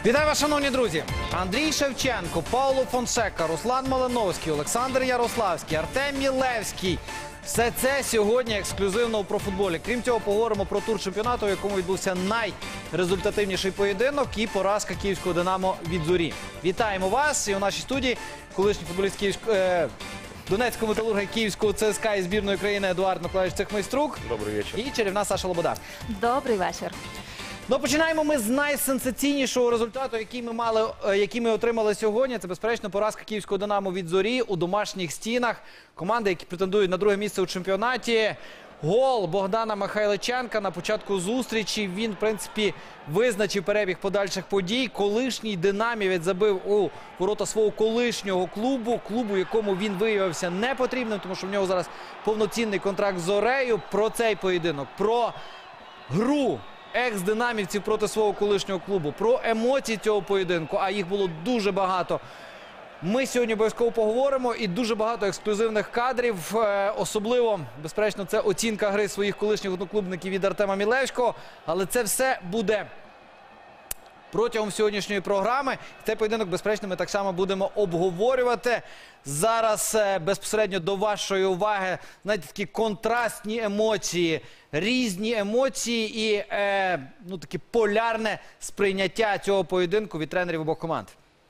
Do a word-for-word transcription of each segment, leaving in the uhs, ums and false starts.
Вітаю вас, шановні друзі! Андрій Шевченко, Пауло Фонсека, Руслан Малиновський, Олександр Ярославський, Артем Мілевський. Все це сьогодні ексклюзивно у профутболі. Крім цього, поговоримо про тур чемпіонату, в якому відбувся найрезультативніший поєдинок і поразка київського «Динамо» від «Зорі». Вітаємо вас! І у нашій студії колишній футболіст Київського... Е... Донецького металурга Київського ЦСКА і збірної країни Едуард Миколаївич Цехмайструк. Добрий вечір. І чарівна Саша Лобода. Добрий вечір. Ну, починаємо ми з найсенсаційнішого результату, який ми мали, який ми отримали сьогодні. Це, безперечно, поразка київського «Динамо» від «Зорі» у домашніх стінах. Команди, які претендують на друге місце у чемпіонаті. Гол Богдана Михайличенка на початку зустрічі. Він, в принципі, визначив перебіг подальших подій. Колишній динамівець забив у ворота свого колишнього клубу. Клубу, якому він виявився непотрібним, тому що в нього зараз повноцінний контракт з «Зорею». Про цей поєдинок, про гру екс-динамівців проти свого колишнього клубу, про емоції цього поєдинку, а їх було дуже багато. Ми сьогодні обов'язково поговоримо, і дуже багато ексклюзивних кадрів. Особливо, безперечно, це оцінка гри своїх колишніх одноклубників від Артема Мілевського. Але це все буде протягом сьогоднішньої програми. Цей поєдинок, безперечно, ми так само будемо обговорювати. Зараз безпосередньо до вашої уваги, знаєте, такі контрастні емоції, різні емоції і е, ну, таке полярне сприйняття цього поєдинку від тренерів обох команд.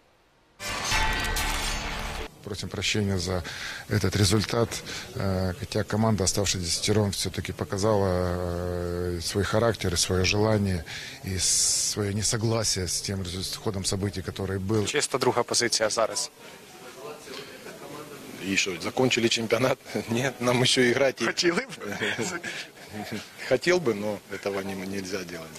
Просим прощения за этот результат, хотя команда, оставшись десятером, все-таки показала свой характер, свое желание и свое несогласие с тем ходом событий, который был. Чисто друга позиція зараз. И что, закончили чемпионат? Нет, нам еще играть. Хотели бы? Хотел бы, но этого нельзя делать.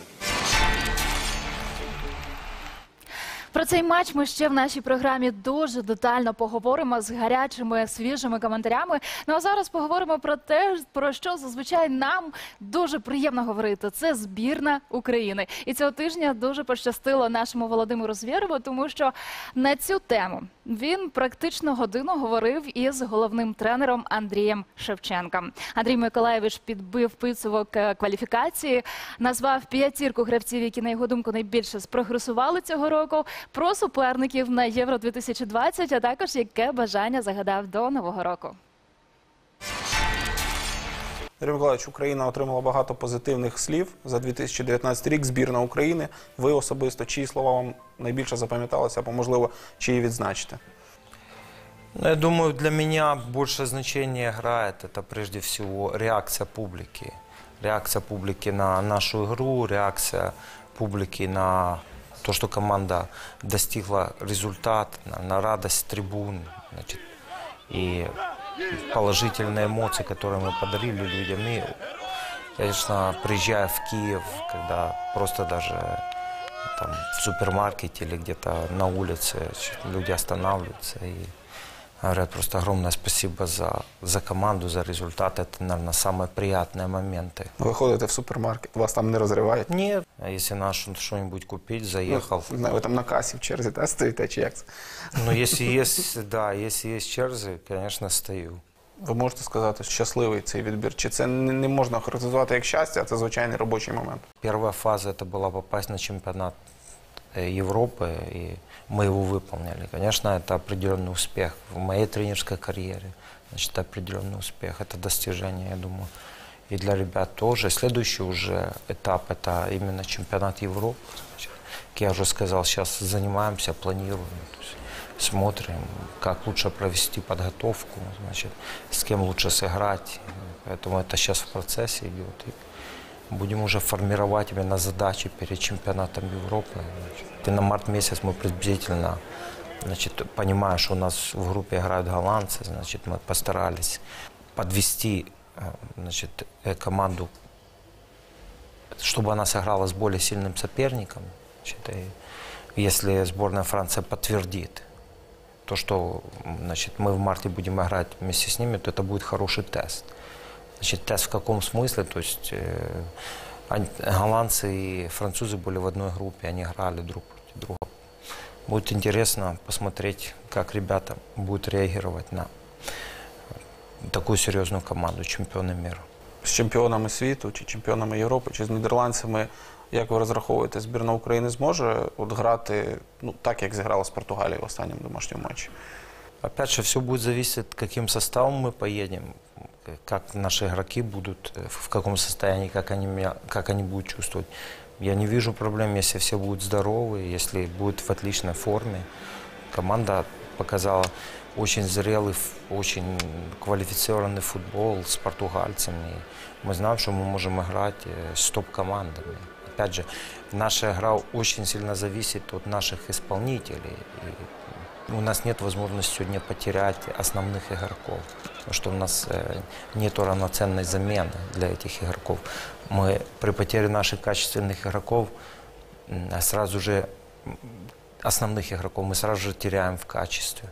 Про цей матч ми ще в нашій програмі дуже детально поговоримо з гарячими, свіжими коментарями. Ну а зараз поговоримо про те, про що зазвичай нам дуже приємно говорити. Це збірна України. І цього тижня дуже пощастило нашому Володимиру Звєреву, тому що на цю тему він практично годину говорив із головним тренером Андрієм Шевченком. Андрій Миколаївич підбив підсумок кваліфікації, назвав п'ятірку гравців, які, на його думку, найбільше спрогресували цього року, про суперників на Євро дві тисячі двадцять, а також яке бажання загадав до Нового року. Андрій Миколаївич, Україна отримала багато позитивних слів за дві тисячі дев'ятнадцятий рік, збірна України. Ви особисто, чиї слова вам найбільше запам'яталися, або, можливо, чиї відзначите? Я думаю, для меня больше значения играет это прежде всего реакция публики. Реакция публики на нашу игру, реакция публики на то, что команда достигла результата, на, на радость трибун, значит, и положительные эмоции, которые мы подарили людям. И, конечно, приезжая в Киев, когда просто даже там, в супермаркете или где-то на улице люди останавливаются и говорят просто огромное спасибо за, за команду, за результат. Это, наверное, самые приятные моменты. Ви ходите в супермаркет, вас там не розривають? Нет. А если надо что-нибудь купить, заехал. Ну, знаю, ви там на касі в черзі, да, стоїте, чи як це? Ну, если есть, да, если есть черзы, конечно, стою. Ви можете сказати, щасливий цей відбір? Чи це не, не можна характеризувати як щастя, а це звичайний робочий момент? Первая фаза это была попасть на чемпионат Европы, и мы его выполнили. Конечно, это определенный успех в моей тренерской карьере. Значит, определенный успех. Это достижение, я думаю, и для ребят тоже. Следующий уже этап – это именно чемпионат Европы. Значит, как я уже сказал, сейчас занимаемся, планируем. То есть смотрим, как лучше провести подготовку, значит, с кем лучше сыграть. Поэтому это сейчас в процессе идет. И будем уже формировать именно задачи перед чемпионатом Европы. И на март месяц мы приблизительно, значит, понимая, что у нас в группе играют голландцы, значит, мы постарались подвести, значит, команду, чтобы она сыграла с более сильным соперником. Значит, и если сборная Франции подтвердит то, что, значит, мы в марте будем играть вместе с ними, то это будет хороший тест. Значит, тест в каком смысле? То есть э, они, голландцы и французы были в одной группе, они играли друг против друга. Будет интересно посмотреть, как ребята будут реагировать на такую серьезную команду, чемпионы мира. З чемпіонами світу, чи чемпіонами Європи, чи з нідерландцями Як ви розраховуєте, збірна України зможе от грати ну, так, як зіграла з Португалією в останньому домашньому матчі? Опять же, все будет зависеть, каким составом мы поедем, как наши игроки будут, в каком состоянии, как они, меня- как они будут чувствовать. Я не вижу проблем, если все будут здоровы, если будут в отличной форме. Команда показала очень зрелый, ф- очень квалифицированный футбол с португальцами. Мы знаем, что мы можем играть э, с топ-командами. Опять же, наша игра очень сильно зависит от наших исполнителей. И у нас нет возможности сегодня потерять основных игроков, потому что у нас э, нет равноценной замены для этих игроков. Мы при потере наших качественных игроков м, сразу же м, основных игроков мы сразу же теряем в качестве.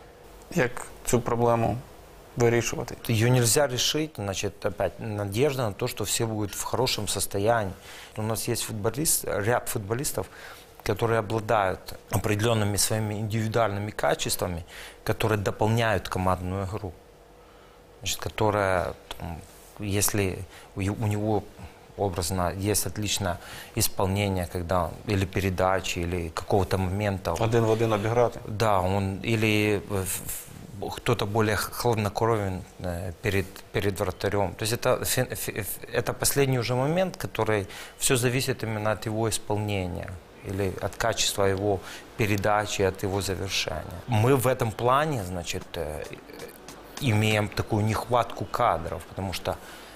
Як цю проблему вирішувати? Ее нельзя решить, значит, опять надежда на то, что все будут в хорошем состоянии. У нас есть футболист, ряд футболистов, которые обладают определенными своими индивидуальными качествами, которые дополняют командную игру. Значит, которая, там, если у, е- у него образно есть отличное исполнение, когда или передачи, или какого-то момента. Один в один обіграти? Да, он или в- в- кто-то более хладнокровен э, перед, перед вратарем. То есть это, фи- фи- это последний уже момент, который все зависит именно от его исполнения или от качества его передачи, от его завершения. Мы в этом плане, значит, э, имеем такую нехватку кадров, потому что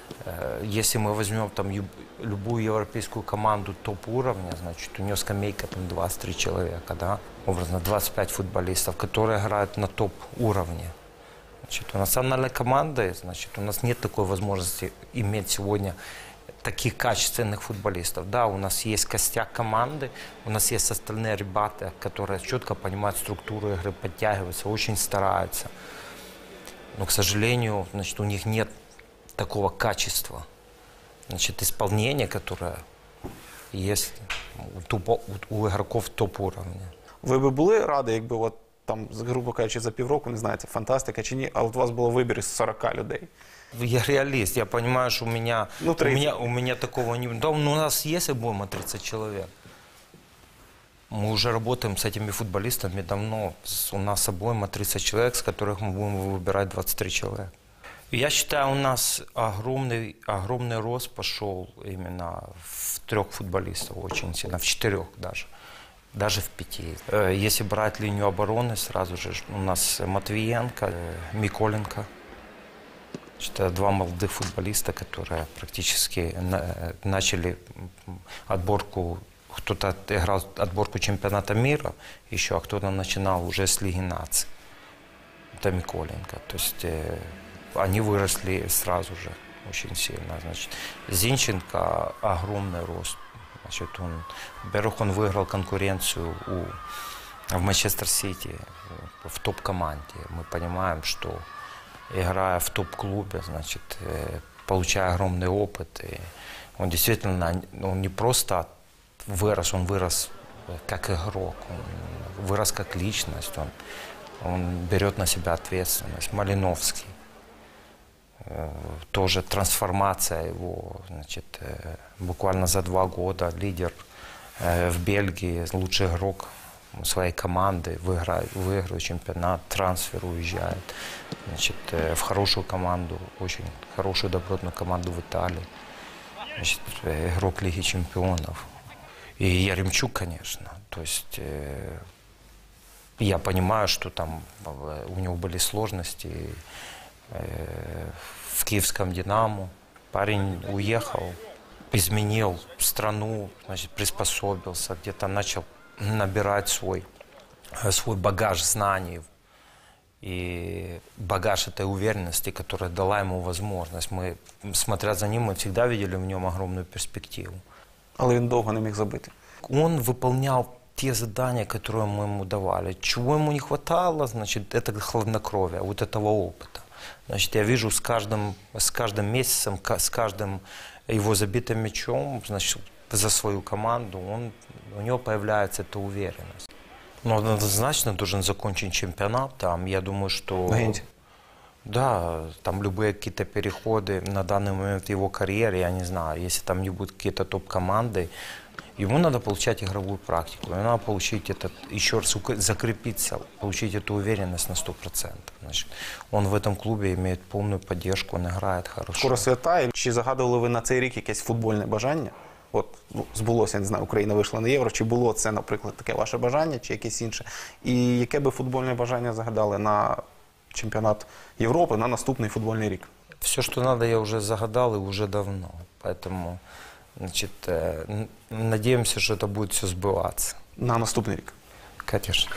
э, если мы возьмем там ю- любую европейскую команду топ-уровня, значит, у нее скамейка там двадцать три человека, да, образно двадцать пять футболистов, которые играют на топ-уровне. Значит, у национальной команды, значит, у нас нет такой возможности иметь сегодня таких качественных футболистов. Да, у нас есть костяк команды, у нас есть остальные ребята, которые четко понимают структуру игры, подтягиваются, очень стараются. Но, к сожалению, значит, у них нет такого качества, значит, исполнения, которое есть у, тупо- у- у игроков топ-уровня. Ви би були раді, якби от там, грубо кажучи, за півроку, не знаю, це фантастика чи ні, а от у вас було вибір із сорока людей. Я реалист, я понимаю, что у меня, Ну, у тридцать. меня, у меня такого не... Да, ну, у нас есть обойма тридцать человек. Мы уже работаем с этими футболистами давно. С- У нас обойма тридцать человек, с которых мы будем выбирать двадцать три человека. Я считаю, у нас огромный, огромный рост пошел именно в трех футболистов очень сильно, в четырех даже, даже в пяти. Э, Если брать линию обороны, сразу же ж у нас Матвиенко, э, Миколенко. Это два молодых футболиста, которые практически на- начали м, отборку, кто-то играл отборку чемпионата мира еще, а кто-то начинал уже с Лиги наций. Это Миколенко. То есть э, они выросли сразу же очень сильно. Значит, Зинченко огромный рост. Значит, он, во-первых, он выиграл конкуренцию у, в Манчестер Сити, э, в топ-команде. Мы понимаем, что играя в топ-клубе, значит, э, получая огромный опыт, и он действительно, он не просто вырос, он вырос э, как игрок, он вырос как личность, он, он берет на себя ответственность. Малиновский, э, тоже трансформация его, значит, э, буквально за два года лидер э, в Бельгии, лучший игрок своей команды, выиграет, выигрывает чемпионат, трансфер уезжает, значит, э, в хорошую команду, очень хорошую добротную команду в Италии, значит, э, игрок Лиги чемпионов. И Яремчук, конечно, то есть э, я понимаю, что там э, у него были сложности э, в киевском «Динамо». Парень уехал, изменил страну, значит, приспособился, где-то начал набирать свой, э, свой багаж знаний и багаж этой уверенности, которая дала ему возможность. Мы, смотря за ним, мы всегда видели в нем огромную перспективу. Але він довго не міг забити. Он выполнял те задания, которые мы ему давали. Чего ему не хватало, значит, это хладнокровие, вот этого опыта. Значит, я вижу с каждым, с каждым месяцем, ка- с каждым его забитым мячом, значит, за свою команду, он, у него появляется эта уверенность. Но он однозначно должен закончить чемпионат там. Я думаю, что... В Генте. Да, там любые какие-то переходы на данный момент в его карьере, я не знаю, если там не будут какие-то топ-команды, ему надо получать игровую практику, ему надо получить этот, еще раз ук- закрепиться, получить эту уверенность на сто процентов. Значит, он в этом клубе имеет полную поддержку, он играет хорошо. Скоро свята. І Чи загадували ви на цей рік якесь футбольне бажання? От ну, збулося, я не знаю, Україна вийшла на Євро. Чи було це, наприклад, таке ваше бажання, чи якесь інше? І яке би футбольне бажання загадали на чемпіонат Європи, на наступний футбольний рік? Все, что надо, я уже загадал и уже давно. Поэтому, значит, э, н- надеемся, что это будет все сбываться. На наступний рік. Конечно.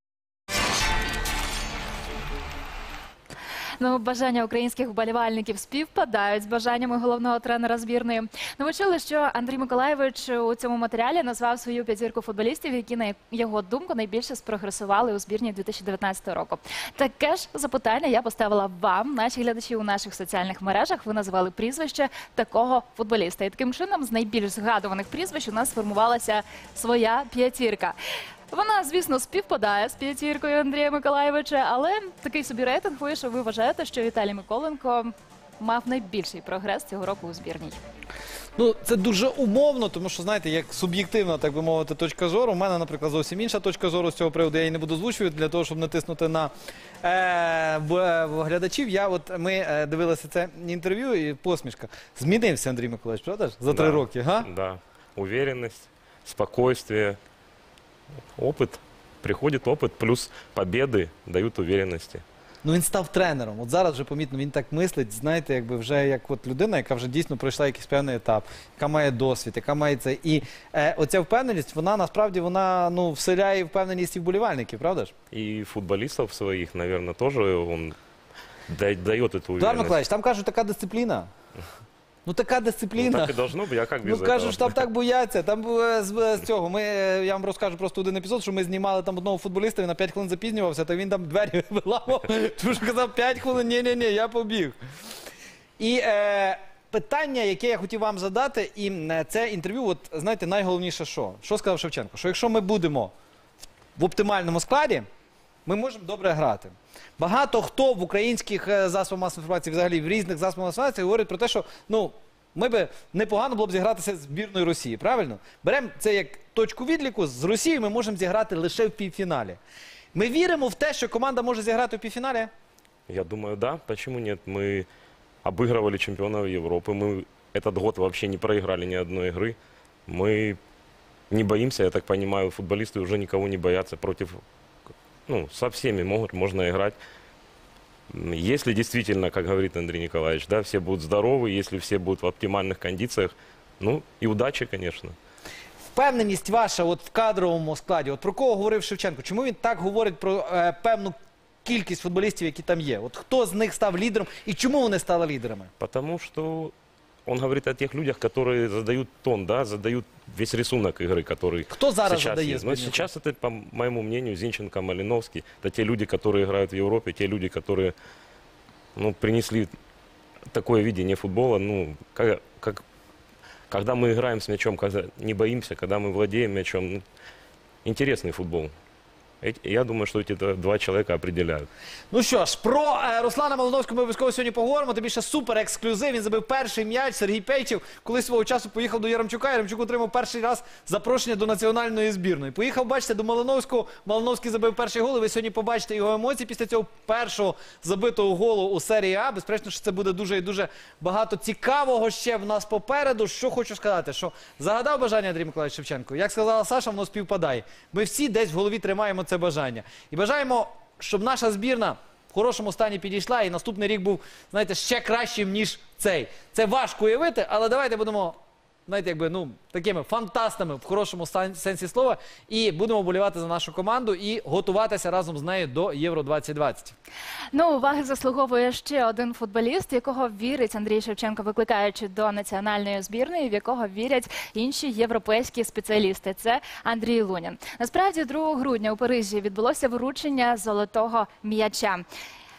Ну, бажання українських вболівальників співпадають з бажаннями головного тренера збірної. Ну, ви чули, що Андрій Миколайович у цьому матеріалі назвав свою п'ятірку футболістів, які, на його думку, найбільше спрогресували у збірні дві тисячі дев'ятнадцятого року. Таке ж запитання я поставила вам, наші глядачі у наших соціальних мережах. Ви називали прізвище такого футболіста. І таким чином, з найбільш згадуваних прізвищ у нас сформувалася своя п'ятірка. Вона, звісно, співпадає з п'ятіркою Андрія Миколайовича, але такий собі рейтинг вийшов. Ви вважаєте, що Віталій Миколенко мав найбільший прогрес цього року у збірній? Ну, це дуже умовно, тому що, знаєте, як суб'єктивна, так би мовити, точка зору. У мене, наприклад, зовсім інша точка зору з цього приводу. Я її не буду озвучувати для того, щоб не тиснути на е, в, в глядачів. Я, от, ми е, дивилися це інтерв'ю і посмішка. Змінився Андрій Миколаївич, правда ж? За три Да, роки, га? Да. Уверенность, спокойствие, опыт. Приходит опыт, плюс победы дают уверенности. Ну, він став тренером. От зараз вже помітно, він так мислить, знаєте, якби вже як от людина, яка вже дійсно пройшла якийсь певний етап, яка має досвід, яка має це. І е, оця впевненість, вона насправді вона ну вселяє впевненість і вболівальників, правда ж? И футболистов своих, наверное, тоже он да- дает эту Eduard уверенность. Миколаївич, там кажуть, така дисципліна. Ну така Ну, дисципліна. так и должно быть, а как без Ну кажуть, этого? що там так бояться. Там е, з, з цього. Ми, е, я вам розкажу просто один епізод, що ми знімали там одного футболіста, він на п'ять хвилин запізнювався, то він там двері виламав. Тому що казав, п'ять хвилин, ні-ні-ні, я побіг. І е, питання, яке я хотів вам задати, і е, це інтерв'ю, от знаєте, найголовніше що? Що сказав Шевченко? Що якщо ми будемо в оптимальному складі, ми можемо добре грати. Багато хто в українських е, засобах масової інформації, взагалі в різних засобах масової інформації говорить про те, що ну, ми би непогано було б зігратися з збірною Росії, правильно? Беремо це як точку відліку, з Росією ми можемо зіграти лише в півфіналі. Ми віримо в те, що команда може зіграти в півфіналі? Я думаю, да. Почему нет? Мы обыгрывали чемпионов Европы. Мы этот год вообще не проиграли ни одной игры. Мы не боимся, я так понимаю, футболисты уже никого не боятся против... Ну, со всеми могут, можно играть. М, Если действительно, как говорит Андрей Николаевич, да, все будут здоровы, если все будут в оптимальных кондициях, ну и удачи, конечно. Впевненість ваша от в кадровому складі, от про кого говорив Шевченко? Чому він так говорить про е, певну кількість футболістів, які там є? От хто з них став лідером і чому вони стали лідерами? Потому что он говорит о тех людях, которые задают тон, да, задают весь рисунок игры, который Хто зараз сейчас задає есть. Но збірну? сейчас это, по моему мнению, Зинченко, Малиновский. Это те люди, которые играют в Европе, те люди, которые ну, принесли такое видение футбола. Ну, как, как, когда мы играем с мячом, когда не боимся, когда мы владеем мячом, ну, интересный футбол. Эти- Я думаю, что эти д- два человека определяют. Ну що ж, про е, Руслана Малиновського ми обов'язково сьогодні поговоримо. Тим більше супер ексклюзив. Він забив перший м'яч. Сергій Пейчев, коли свого часу поїхав до Яремчука. Яремчук отримав перший раз запрошення до національної збірної. Поїхав, бачите, до Малиновського. Малиновський забив перший гол. І ви сьогодні побачите його емоції після цього першого забитого голу у серії А. Безперечно, що це буде дуже і дуже багато цікавого ще в нас попереду. Що хочу сказати, що загадав бажання Андрій Миколаївич Шевченко. Як сказала Саша, воно співпадає. Ми всі десь в голові тримаємо це бажання. І бажаємо, щоб наша збірна в хорошому стані підійшла і наступний рік був, знаєте, ще кращим, ніж цей. Це важко уявити, але давайте будемо, знаєте, якби, ну, такими фантастами в хорошому сан- сенсі слова і будемо болівати за нашу команду і готуватися разом з нею до Євро двадцять двадцять. Ну, уваги заслуговує ще один футболіст, в якого вірить Андрій Шевченко, викликаючи до національної збірної, в якого вірять інші європейські спеціалісти. Це Андрій Лунін. Насправді, другого грудня у Парижі відбулося вручення золотого м'яча.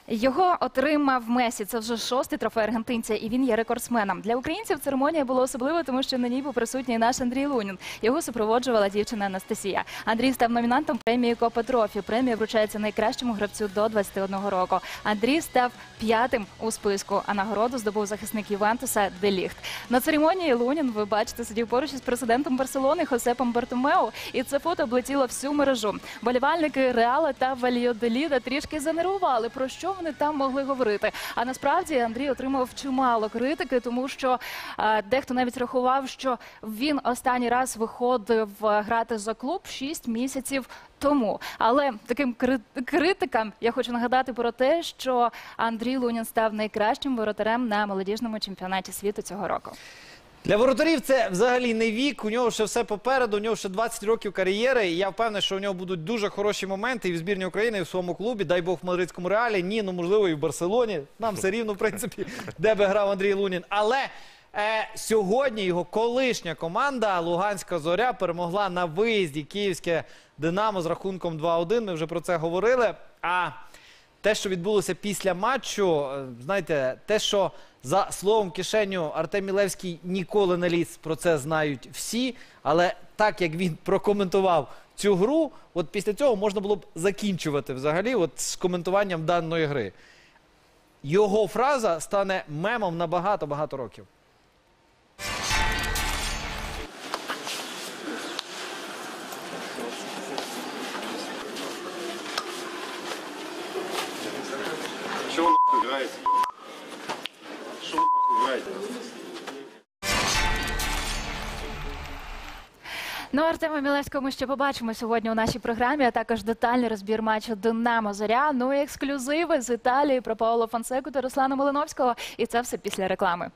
Його отримав Месі. Це вже шостий трофей аргентинця, і він є рекордсменом. Для українців церемонія була особлива, тому що на ній був присутній наш Андрій Лунін. Його супроводжувала дівчина Анастасія. Андрій став номінантом премії Копа Трофі. Премія вручається найкращому гравцю до двадцяти одного року. Андрій став п'ятим у списку, а нагороду здобув захисник Ювентуса Де Ліхт. На церемонії Лунін, ви бачите, сидів поруч із президентом Барселони Хосепом Бартомеу, і це фото облетіло всю мережу. Болівальники Реала та Вальйодоліда трішки занервували, про що вони там могли говорити. А насправді Андрій отримав чимало критики, тому що е, дехто навіть рахував, що він останній раз виходив е, грати за клуб шість місяців тому. Але таким кри- критикам я хочу нагадати про те, що Андрій Лунін став найкращим воротарем на молодіжному чемпіонаті світу цього року. Для воротарів це взагалі не вік, у нього ще все попереду, у нього ще двадцять років кар'єри, і я впевнений, що у нього будуть дуже хороші моменти і в збірній України, і в своєму клубі, дай Бог в мадридському Реалі, ні, ну можливо і в Барселоні, нам все рівно, в принципі, де би грав Андрій Лунін. Але е, сьогодні його колишня команда Луганська Зоря перемогла на виїзді київське Динамо з рахунком два один, ми вже про це говорили. А те, що відбулося після матчу, знаєте, те, що за словом кишеню Артем Мілевський ніколи не ліз, про це знають всі, але так, як він прокоментував цю гру, от після цього можна було б закінчувати взагалі от з коментуванням даної гри. Його фраза стане мемом на багато-багато років. Что вы нахуй играете? Что вы нахуй играете? Ну, Артема Мілевського ми ще побачимо сьогодні у нашій програмі, а також детальний розбір матчу «Динамо-Зоря». Ну і ексклюзиви з Італії про Паоло Фонсеку та Руслана Малиновського. І це все після реклами.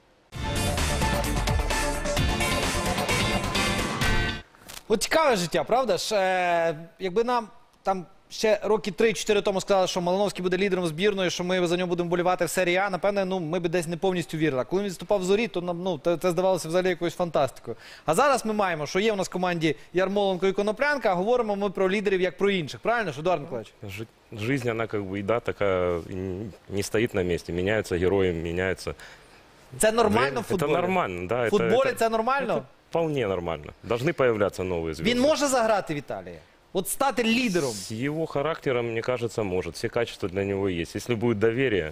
От цікаве життя, правда ж? Е, якби нам там ще роки три-чотири тому сказали, що Малиновський буде лідером збірної, що ми за нього будемо болівати в серії А, напевне, ну, ми б десь не повністю вірили. А коли він виступав в Зорі, то нам, ну, це здавалося взагалі якоюсь фантастикою. А зараз ми маємо, що є у нас в команді Ярмоленко і Коноплянка, а говоримо ми про лідерів як про інших. Правильно ж, Едуард Миколаївич? Жи- Жизнь, она как бы, и да, такая и не стоит на месте. Меняются герои, меняются... Це нормально Время. в футболі? Это нормально, да. В это- футболі это- це нормально? это вполне нормально. Должны появляться новые звезды. Він може заграти в Італії? От стати лідером? С его характером, мне кажется, может. Все качества для него есть. Если будет доверие,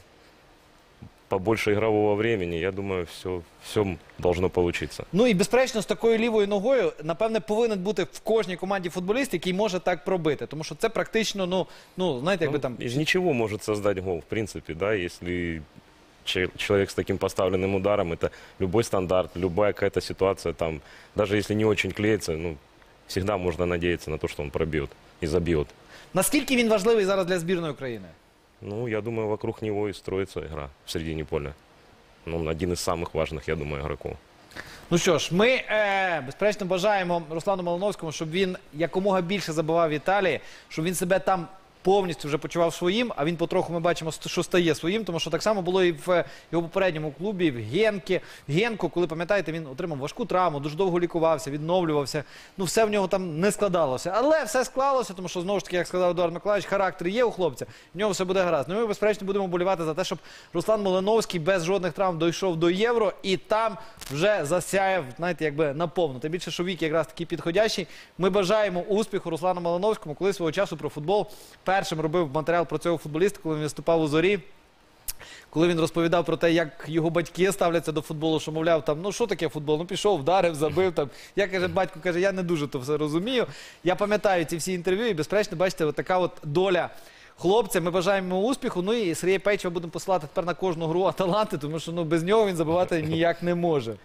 побольше игрового времени, я думаю, все, все должно получиться. Ну і, безперечно, з такою лівою ногою, напевне, повинен бути в кожній команді футболіст, який може так пробити. Тому що це практично, ну, ну знаєте, якби Он там... из ничего может создать гол, в принципе, да, если че- человек с таким поставленным ударом, это любой стандарт, любая какая-то ситуация, там, даже если не очень клеится, ну, всегда можно надеяться на то, что он пробьет и забьет. Наскільки він важливий зараз для збірної України? Ну, я думаю, вокруг него и строится игра в середине поля. Ну, он один из самых важных, я думаю, игроков. Ну що ж, ми, е, безперечно, бажаємо Руслану Малиновському, щоб він якомога більше забивав в Італії, щоб він себе там повністю вже почував своїм, а він потроху, ми бачимо, що стає своїм, тому що так само було і в його попередньому клубі, в Генкі. Генку, коли, пам'ятаєте, він отримав важку травму, дуже довго лікувався, відновлювався. Ну, все в нього там не складалося. Але все склалося, тому що, знову ж таки, як сказав Едуард Миколаївич, характер є у хлопця, в нього все буде гаразд. Ну, ми, безперечно, будемо болівати за те, щоб Руслан Малиновський без жодних травм дійшов до Євро і там вже засяяв, знаєте, якби наповну. Тим більше, що вік якраз такий підходящий. Ми бажаємо успіху Руслану Малиновському, коли свого часу про футбол першим робив матеріал про цього футболіста, коли він виступав у Зорі, коли він розповідав про те, як його батьки ставляться до футболу, що, мовляв, там, ну що таке футбол? Ну пішов, вдарив, забив. Там. Я, каже, батько каже, я не дуже то все розумію. Я пам'ятаю ці всі інтерв'ю і, безперечно, бачите, от така от доля хлопця. Ми бажаємо йому успіху. Ну і Сергія Пейчева будемо посилати тепер на кожну гру Аталанти, тому що ну, без нього він забивати ніяк не може.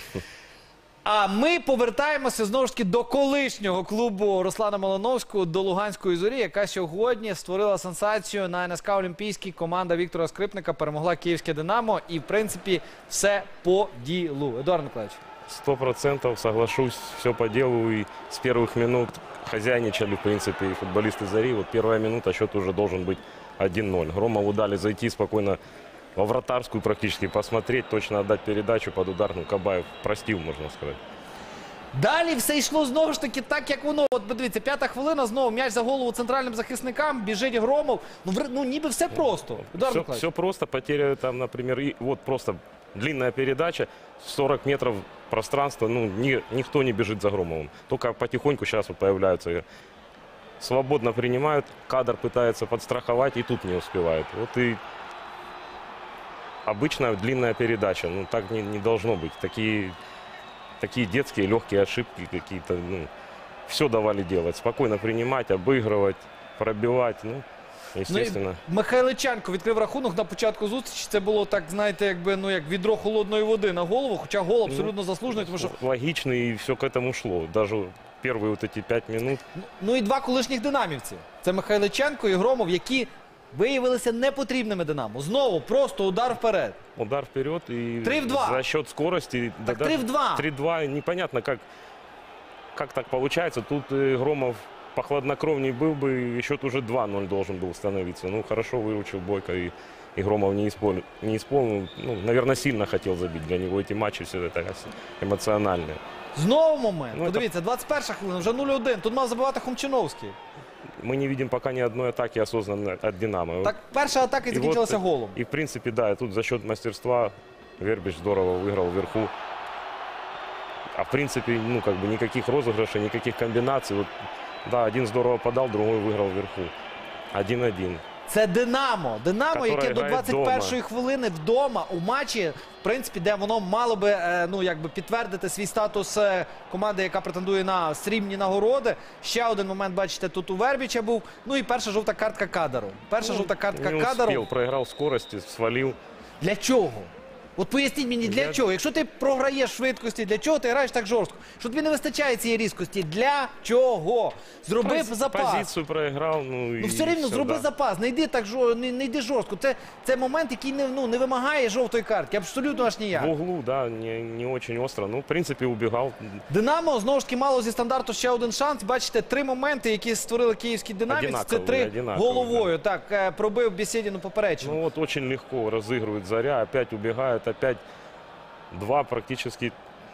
А ми повертаємося знову ж таки до колишнього клубу Руслана Малиновського, до Луганської Зорі, яка сьогодні створила сенсацію на ен ес ка Олімпійській. Команда Віктора Скрипника перемогла київське Динамо і, в принципі, все по ділу. Едуард Миколаївич. Сто процентов соглашусь, все по делу. И с первых минут хозяйничали, в принципе, и футболисты Зари. Вот первая минута, счет уже должен быть один ноль. Громову дали зайти спокойно во вратарскую практически, посмотреть, точно отдать передачу под удар. Ну, Кабаев простил, можно сказать. Далі все йшло знову ж таки так, як воно. От подивіться, п'ята хвилина, знову м'яч за голову центральним захисникам, біжить Громов. Ну, вр- ну ніби все просто. Едуард Все, Миколаївич. просто, потеря там, например, и вот просто длинная передача, сорок метров пространства, ну, ни- никто не бежит за Громовым. Только потихоньку сейчас вот появляются, свободно принимают, кадр пытается подстраховать и тут не успевает. Вот и обычная длинная передача, ну, так не, не должно быть. Такие, такие детские легкие ошибки какие-то, ну, все давали делать. Спокойно принимать, обыгрывать, пробивать, ну, естественно. Ну, і Михайличенко відкрив рахунок на початку зустрічі. Це було так, знаєте, якби ну як відро холодної води на голову, хоча гол абсолютно заслужений, тому що Логично, и все к этому шло. Даже первые вот эти пять минут. ну і два колишніх динамівці. Це Михайличенко і Громов, які виявилися непотрібними Динамо. Знову просто удар вперед. Удар вперед и три в два. за счет скорости. Так да, три в два. три два. Непонятно, как, как так получается. Тут э, Громов похладнокровней был бы, и счет уже два ноль должен был становиться. Ну, хорошо выручил Бойко, и, и Громов не исполнил, не исполнил. Ну, наверное, сильно хотел забить. Для него эти матчи все это эмоциональные. Знову момент. Ну, Подивіться, двадцять перша хвилина, вже нуль один. Тут мав забивати Хомчиновський. Мы не видим пока ни одной атаки осознанной от «Динамо». Так перша атака і И закінчилася вот, голом. И, в принципе, да, тут за счет мастерства Вербич здорово выиграл вверху. А, в принципе, ну, как бы никаких розыгрышей, никаких комбинаций. Вот, да, один здорово подал, другой выиграл вверху. один-один. Це Динамо. Динамо, Которая яке до грає двадцять першої хвилини вдома у матчі, в принципі, де воно мало би е, ну, якби підтвердити свій статус е, команди, яка претендує на срібні нагороди. Ще один момент, бачите, тут у Вербіча був. Ну і перша жовта картка Кадару. Перша жовта картка Не Кадару. успел, проиграл скорости, свалил. Для чого? От поясніть мені, для Я- чого? Якщо ти програєш швидкості, для чого ти граєш так жорстко? Що тобі не вистачає цієї різкості? Для чого? Зроби Пози- запас. Позицию проиграл. Ну, Ну и все рівно всё, зроби да. запас, не йди так жо, не, не йди жорстко. Це, це момент, який не, ну, не вимагає жовтої картки, абсолютно аж ніяк. В углу, да, не, не очень остро. Ну, в принципе, убегал. Динамо знову ж таки мало зі стандарту ще один шанс. Бачите, три моменти, які створили київські динаміці. Це Одинакові, три одинакові, головою. Так, е, пробив Бєсєдіну поперечину. Ну, вот очень легко разыгрывает Заря. Опять убегает, опять два практически...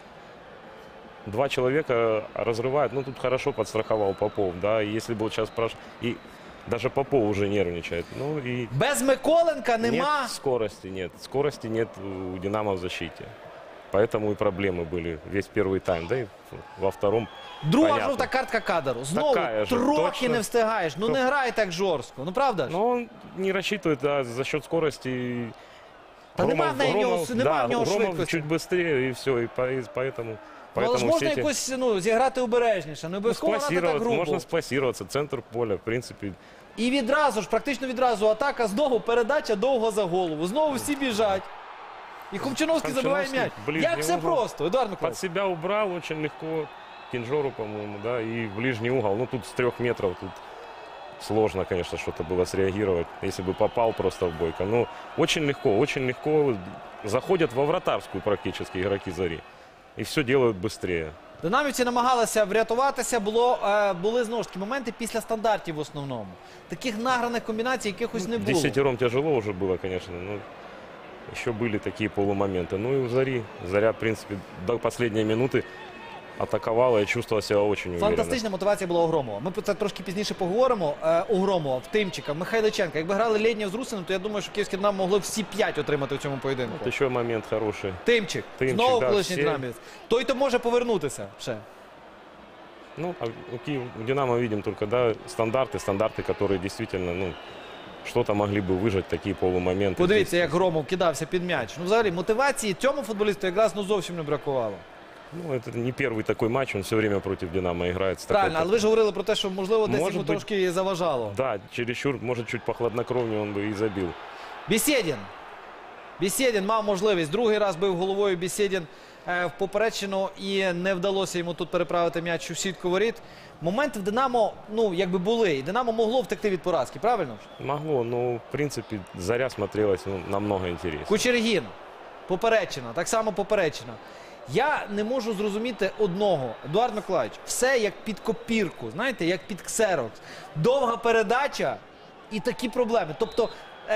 Два человека разрывают. Ну, тут хорошо подстраховал Попов, да. И если бы вот сейчас прош... И даже Попов уже нервничает. Ну, и Без Миколенка нема. нет скорости, нет. Скорости нет у «Динамо» в защите. Поэтому и проблемы были весь первый тайм. Да и во втором Друга понятно. жовта картка Кадару. Знову Така же, трохи точно. не встигаєш. Ну не грай так жорстко. Ну правда ж? Но он не рассчитывает, а за счет скорости. Та нема в неї в нього- нема да, в нього Громов швидкості. чуть быстрее, и все. И по- и поэтому, Ну, але ж поэтому можна все эти- якось ну, зіграти обережніше. Не ну, обов'язково грати так сплассироваться, грубо. можно сплассироваться. Центр поля, в принципе. І відразу ж, практично відразу атака, знову передача довго за голову. Знову всі біжать. І Хомчиновський забиває м'яч. Хомчиновський ближній Як все угол. просто, Едуард Под Миколаївич. себя убрал очень легко. Кинжору, по-моему, да, и в ближний угол. Ну, тут с трех метров тут сложно, конечно, что-то было среагировать, если бы попал просто в Бойко. Но очень легко, очень легко заходят во вратарскую практически игроки Зари. И все делают быстрее. Динамівці намагалися врятуватися, було, е, були знову ж таки моменти після стандартів в основному. Таких награних комбінацій якихось не було. Десятером тяжело уже было, конечно, но еще были такие полумоменты. Ну и у Зари. Заря, в принципе, до последней минуты атаковала и чувствовала себя очень уверенно. Фантастична мотивація була у Громова. Ми про це трошки пізніше поговоримо. Е, у Громова, в Тимчика, в Михайличенка. Якби грали Лєднєв з Русиним, то я думаю, що київські Динамо могли всі п'ять отримати в цьому поєдинку. Вот еще момент хороший. Тимчик, Тимчик, знову да, колишній всі. динамівець. Той то може повернутися ще. Ну, а у Киев, у Динамо видим только, да, стандарты, стандарты, которые действительно, ну, что-то могли бы выжать, такие полумоменты. Подивіться, як Громов кидався під м'яч. Ну, взагалі, мотивації цьому футболісту якраз ну, зовсім не бракувало. Ну, это не первый такой матч, он все время против Динамо играет. с Правильно, але такой- ви ж говорили про те, що, можливо, десь Може йому бути. трошки заважало. Да, чересчур, может, чуть похладнокровнее он бы и забил. Бєсєдін. Бєсєдін мав можливість. Другий раз бив головою Бєсєдін е, в поперечину і не вдалося йому тут переправити м'яч у сітку воріт. Моменти в Динамо, ну, якби були. І Динамо могло втекти від поразки, правильно ж? Могло, но, в принципе, Заря смотрелась ну, намного интереснее. Кучергін. Поперечина. Так само поперечина. Я не можу зрозуміти одного. Едуард Миколаївич, все як під копірку, знаєте, як під ксерокс. Довга передача і такі проблеми. Тобто, е,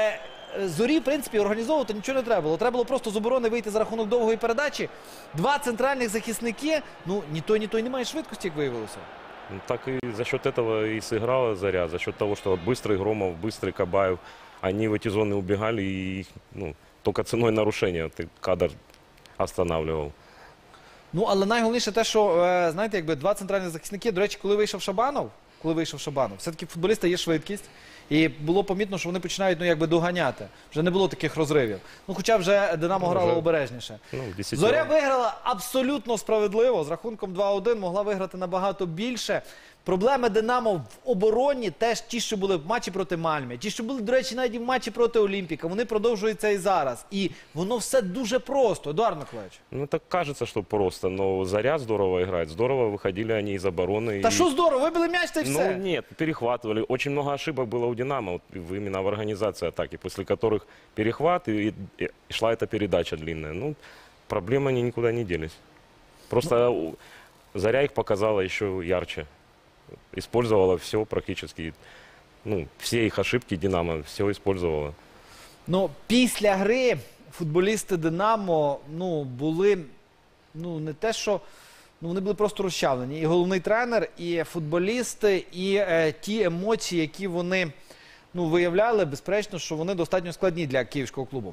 е, Зорі, в принципі, організовувати нічого не треба було. Треба було просто з оборони вийти за рахунок довгої передачі. Два центральних захисники, ну, ні той, ні той не має швидкості, як виявилося. Ну, так и за счет этого и сыграла Заря, за счет того, что вот быстрый Громов, быстрый Кабаев, они в эти зоны убегали, и их, ну, только ценой нарушения ты кадр останавливал. Ну, але найголовніше те, що, е, знаєте, якби два центральні захисники, до речі, коли вийшов Шабанов, коли вийшов Шабанов, все-таки в футболіста є швидкість, і було помітно, що вони починають, ну, якби доганяти. Вже не було таких розривів. Ну, хоча вже Динамо Ну, грало вже, обережніше. Ну, десятеро. Зоря виграла абсолютно справедливо, з рахунком два один, могла виграти набагато більше. Проблеми Динамо в обороні теж ті, що були в матчі проти Мальми, ті, що були, до речі, навіть в матчі проти Олімпіка, вони продовжуються і зараз. І воно все дуже просто. Едуард Миколаївич. Ну, так кажется, что просто, но Заря здорово играет, здорово выходили они из обороны. Та и- що здорово, вибили м'яч та й все. Ну, нет, перехватывали. Очень много ошибок было у «Динамо», вот, в- именно в организации атаки, после которых перехват и, и шла эта передача длинная. Ну, проблемы они никуда не делись. Просто у- Заря их показала еще ярче. Использовала все практически, ну, все их ошибки «Динамо», все использовала. Ну, після гри футболісти Динамо, ну, були, ну, не те, що, ну, вони були просто розчавлені. І головний тренер, і футболісти, і е, ті емоції, які вони, ну, виявляли, безперечно, що вони достатньо складні для київського клубу.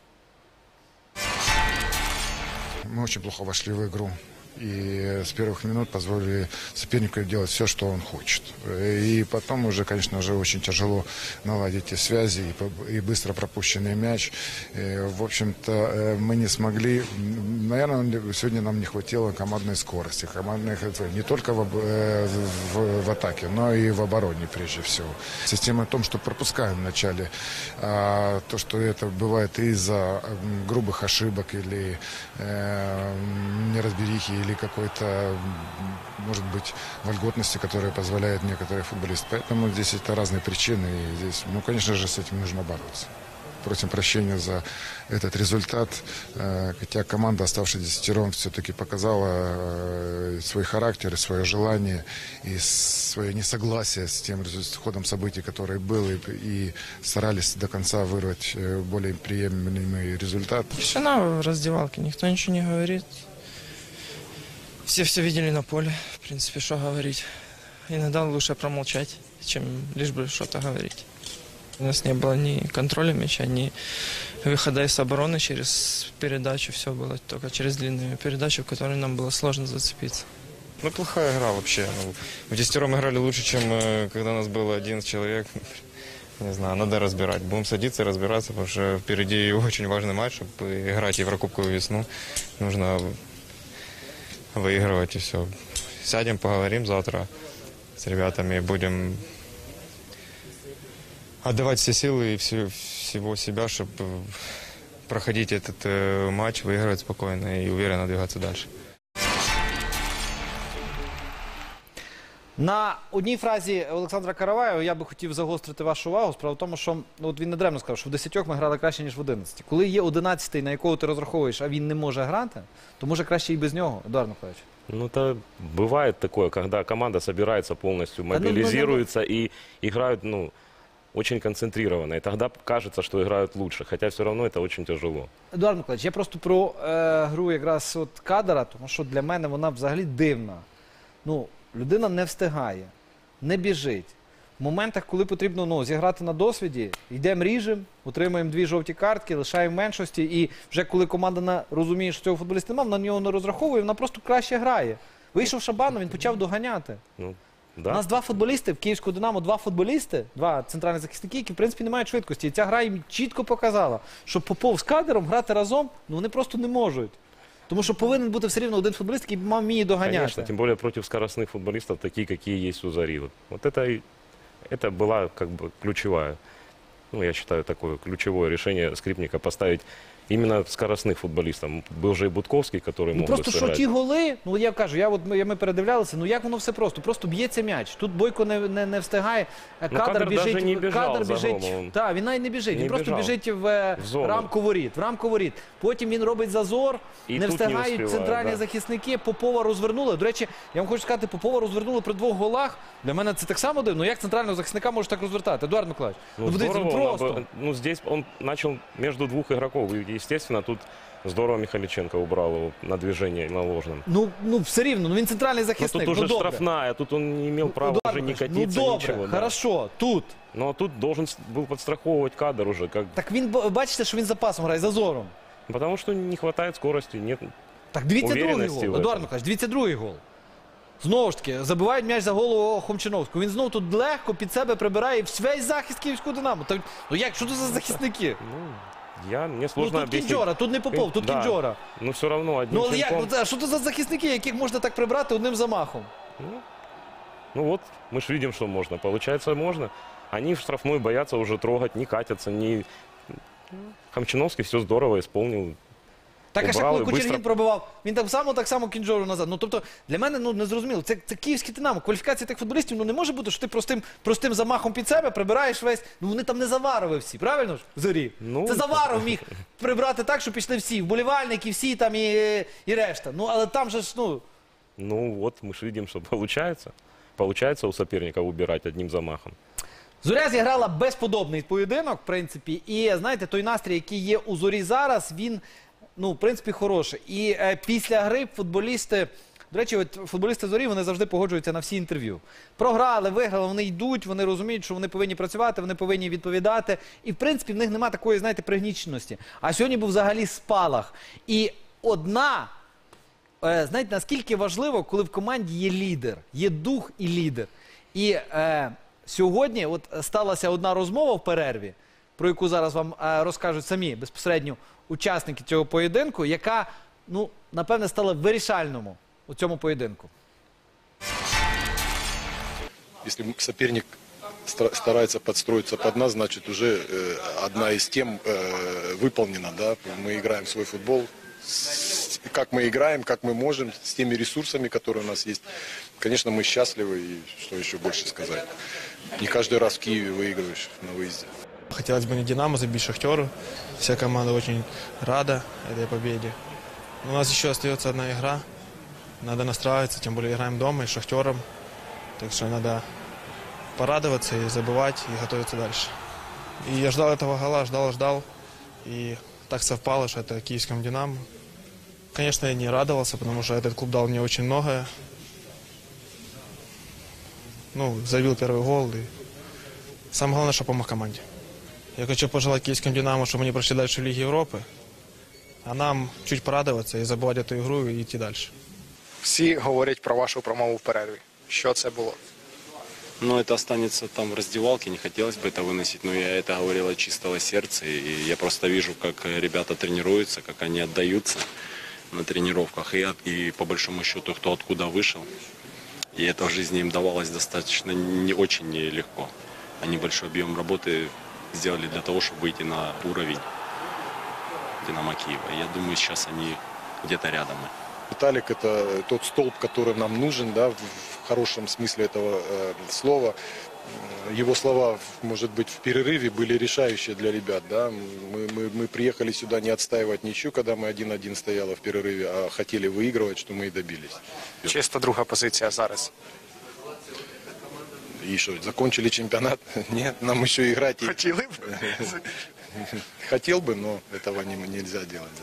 Мы очень плохо вошли в игру. И с первых минут позволили сопернику делать все, что он хочет. И потом уже, конечно, уже очень тяжело наладить эти связи и, по- и быстро пропущенный мяч. И, в общем-то, э, мы не смогли. М, Наверное, сегодня нам не хватило командной скорости. Командной, э, не только в, об- э, в- в атаке, но и в обороне прежде всего. Система в том, что пропускаем в начале. А то, что это бывает из-за м, грубых ошибок или э, неразберихи, или какой-то, м, может быть, вольготности, которая позволяет некоторые футболисты. Поэтому здесь это разные причины. И здесь, ну, конечно же, с этим нужно бороться. Просим прощения за этот результат. Э, Хотя команда, оставшаяся десятером, все-таки показала э, свой характер, и свое желание, и свое несогласие с тем резу- ходом событий, который был, и, и старались до конца вырвать э, более приемлемый результат. Тишина в раздевалке, никто ничего не говорит. Все все видели на поле, в принципе, что говорить. Иногда лучше промолчать, чем лишь бы что-то говорить. У нас не было ни контроля мяча, ни выхода из обороны через передачу. Все было только через длинную передачу, в которой нам было сложно зацепиться. Ну, плохая игра вообще. Ну, в десятером играли лучше, чем э, когда у нас было одиннадцать человек. Не знаю, надо разбирать. Будем садиться и разбираться, потому что впереди очень важный матч, чтобы играть Еврокубковую весну. Нужно выигрывать и все. Сядем, поговорим завтра с ребятами, будем отдавать все силы и все, всего себя, чтобы проходить этот э, матч, выигрывать спокойно и уверенно двигаться дальше. На одній фразі Олександра Караваєва я би хотів загострити вашу увагу. Справа в тому, що, ну, от він недаремно сказав, що в десятьох ми грали краще, ніж в одинадцяти. Коли є одинадцятий, на якого ти розраховуєш, а він не може грати, то може краще і без нього, Едуард Миколаївич. Ну, это бывает такое, когда команда собирается полностью, ну, ну, ну, мобилизируется и играют, ну, очень концентрированно. И тогда кажется, что играют лучше, хотя все равно это очень тяжело. Едуард Миколаївич, я просто про е, гру якраз от Кадара, тому що для мене вона взагалі дивна. Ну, людина не встигає, не біжить. В моментах, коли потрібно, ну, зіграти на досвіді, йдемо ріжем, отримуємо дві жовті картки, лишаємо меншості, і вже коли команда на, розуміє, що цього футболіста немає, вона на нього не розраховує, вона просто краще грає. Вийшов Шабанов, він почав доганяти. Ну, У да. нас два футболісти, в Київському Динамо два футболісти, два центральні захисники, які, в принципі, не мають швидкості. І ця гра їм чітко показала, що Попов з Кадером грати разом, ну, вони просто не можуть. Тому що повинен бути все рівно один футболіст, який мав вміє доганяти. Конечно, тем более против скоростных футболистов, такие, какие есть у Зари. Вот, вот это, и- это была как бы ключевая, ну, я считаю, такое ключевое решение Скрипника поставить именно скоростных футболистов. Был же и Будковский, который Ну мог просто бы що сыграть. ті голи, ну я кажу, я от ми, ми передивлялися, ну як воно все просто, просто б'ється м'яч. Тут Бойко не, не, не встигає, Ну, кадр Кадр біжить, даже не біжав кадр за біжить, Громовим. так, він навіть не біжить, Не він просто біжав. біжить в, е, В зону. рамку воріт, в рамку воріт. Потім він робить зазор, І не тут не встигають успіває, центральні да. захисники, Попова розвернули. До речі, я вам хочу сказати, Попова розвернули при двох голах. Для мене це так само дивно. Ну як центрального захисника може так розвертати? Едуард Миколаївич, ну, Ну, подивіться, ну, здорово, он просто. обо- ну, здесь он начал между двух игроков. И, естественно, тут здорово Михаличенко убрал его на движение на ложном. Ну, ну все рівно, ну він центральний Но захисник, тут уже ну добре. штрафная, тут он не имел права Эдуард уже не Миколаївич, катиться, ну добре, ничего. да. хорошо, тут. Но тут должен с- был подстраховывать Кадр уже, как... Так він, б- бачите, що він запасом грає, зазором. потому что не хватает скорости, нет. Так дивіться другий Уверенності гол. в Едуард этом. Миколаївич, дивіться другий гол. Знову ж таки, забивають м'яч за голову Хомчиновського. Він знову тут легко під себе прибирає весь захист Київського Динамо. Так, ну як, що це за захисники? Ну, я, мне Ну сложно тут объяснить. Кінджора, тут не Попов, тут Да. Кінджора. Но все равно одним Ну але як, челком- ну це, що це за захисники, яких можна так прибрати одним замахом? Ну вот, мы же видим, что можно. Получается, можно. Они в штрафной боятся уже трогать, не катятся, не... Хамчиновский все здорово исполнил. Так, а ще Убрали, коли Кучергін бистро- пробивав, він так само, так само Кінджору назад. Ну, тобто, для мене, ну, не зрозуміло. Це, це київське Динамо. Кваліфікація тих футболістів, ну, не може бути, що ти простим, простим замахом під себе прибираєш весь. Ну, вони там не Заварови всі, правильно ж, в Зорі? Ну, Це Заваров міг прибрати так, що пішли всі, вболівальники, всі там і, і решта. Ну, але там же ж, ну, Ну вот, мы же видим, что получается. Получается у соперника убирать одним замахом. Зоря зіграла безподобний поєдинок, в принципі. І, знаєте, той настрій, який є у Зорі зараз, він, ну, в принципі, хороший. І е, після гри футболісти, до речі, от футболісти Зорі, вони завжди погоджуються на всі інтерв'ю. Програли, виграли, вони йдуть, вони розуміють, що вони повинні працювати, вони повинні відповідати. І, в принципі, в них немає такої, знаєте, пригніченості. А сьогодні був взагалі спалах. І одна, е, знаєте, наскільки важливо, коли в команді є лідер, є дух і лідер. І е, сьогодні от сталася одна розмова в перерві, про яку зараз вам е, розкажуть самі безпосередньо учасники цього поєдинку, яка, ну, напевне, стала вирішальному у цьому поєдинку. Если соперник ста- старается подстроиться под нас, значит уже э, одна из тем э, выполнена. Да? Мы играем в свой футбол, с- как мы играем, как мы можем, с теми ресурсами, которые у нас есть. Конечно, мы счастливы, и что еще больше сказать. Не каждый раз в Киеве выигрываешь на выезде. Хотелось бы не «Динамо» забить «Шахтеру». Вся команда очень рада этой победе. Но у нас еще остается одна игра. Надо настраиваться, тем более играем дома и с «Шахтером». Так что надо порадоваться и забывать, и готовиться дальше. И я ждал этого гола, ждал, ждал. И так совпало, что это киевском «Динамо». Конечно, я не радовался, потому что этот клуб дал мне очень многое. Ну, забил первый гол. И самое главное, что помог команде. Я хочу пожелать киевскому «Динамо», чтобы они прошли дальше в Лиге Европы. А нам чуть порадоваться и забывать эту игру и идти дальше. Всі говорять про вашу промову в перерві. Що це було? Но это останется там в раздевалке, не хотелось бы это выносить, но я это говорил от чистого сердца, и я просто вижу, как ребята тренируются, как они отдаются на тренировках, и, от- и по большому счету, кто откуда вышел, и это в жизни им давалось достаточно не очень нелегко. Они большой объем работы сделали для того, чтобы выйти на уровень Динамо Киева. И я думаю, сейчас они где-то рядом. Виталик – это тот столб, который нам нужен, да, в в хорошем смысле этого э, слова. Его слова, может быть, в перерыве были решающие для ребят. Да? Мы, мы, мы приехали сюда не отстаивать ничью, когда мы один-один стояли в перерыве, а хотели выигрывать, что мы и добились. Чисто друга позиція зараз. И что, закончили чемпионат? Нет, нам еще играть. и- Хотіли б? Хотел бы, но этого не, нельзя делать.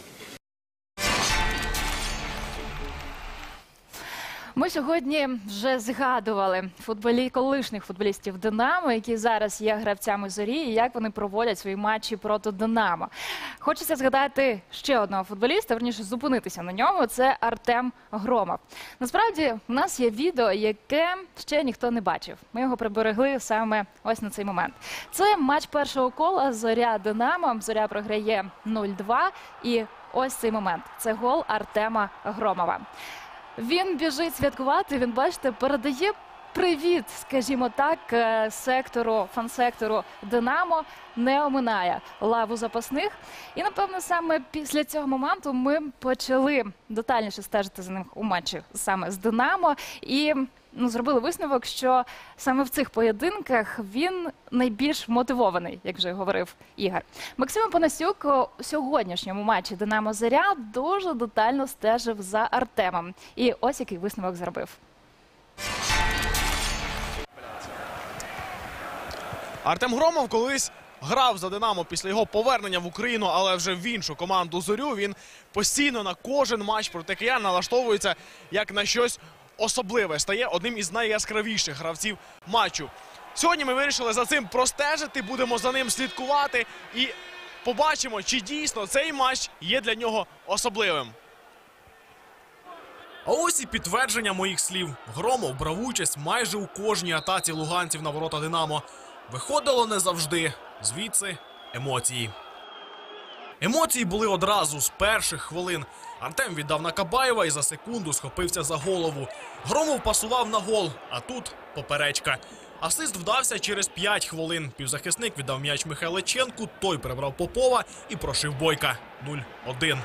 Ми сьогодні вже згадували футболі... колишніх футболістів «Динамо», які зараз є гравцями «Зорі», і як вони проводять свої матчі проти «Динамо». Хочеться згадати ще одного футболіста, верніше зупинитися на ньому, це Артем Громов. Насправді, у нас є відео, яке ще ніхто не бачив. Ми його приберегли саме ось на цей момент. Це матч першого кола «Зоря-Динамо». «Зоря» програє нуль-два, і ось цей момент. Це гол Артема Громова. Він біжить святкувати, він, бачите, передає привіт, скажімо так, е, сектору, фан-сектору «Динамо» не оминає лаву запасних. І, напевно, саме після цього моменту ми почали детальніше стежити за ним у матчі саме з «Динамо». І ну, зробили висновок, що саме в цих поєдинках він найбільш мотивований, як вже говорив Ігор. Максим Панасюк у сьогоднішньому матчі «Динамо-Зоря» дуже детально стежив за Артемом. І ось який висновок зробив. Артем Громов колись грав за «Динамо» після його повернення в Україну, але вже в іншу команду «Зорю». Він постійно на кожен матч проти киян налаштовується як на щось особливе. Стає одним із найяскравіших гравців матчу. Сьогодні ми вирішили за цим простежити, будемо за ним слідкувати і побачимо, чи дійсно цей матч є для нього особливим. А ось і підтвердження моїх слів. Громов брав участь майже у кожній атаці луганців на ворота «Динамо». Виходило не завжди. Звідси емоції. Емоції були одразу, з перших хвилин. Артем віддав на Кабаєва і за секунду схопився за голову. Громов пасував на гол, а тут поперечка. Асист вдався через п'ять хвилин. Півзахисник віддав м'яч Михайличенку, той прибрав Попова і прошив Бойка. нуль один.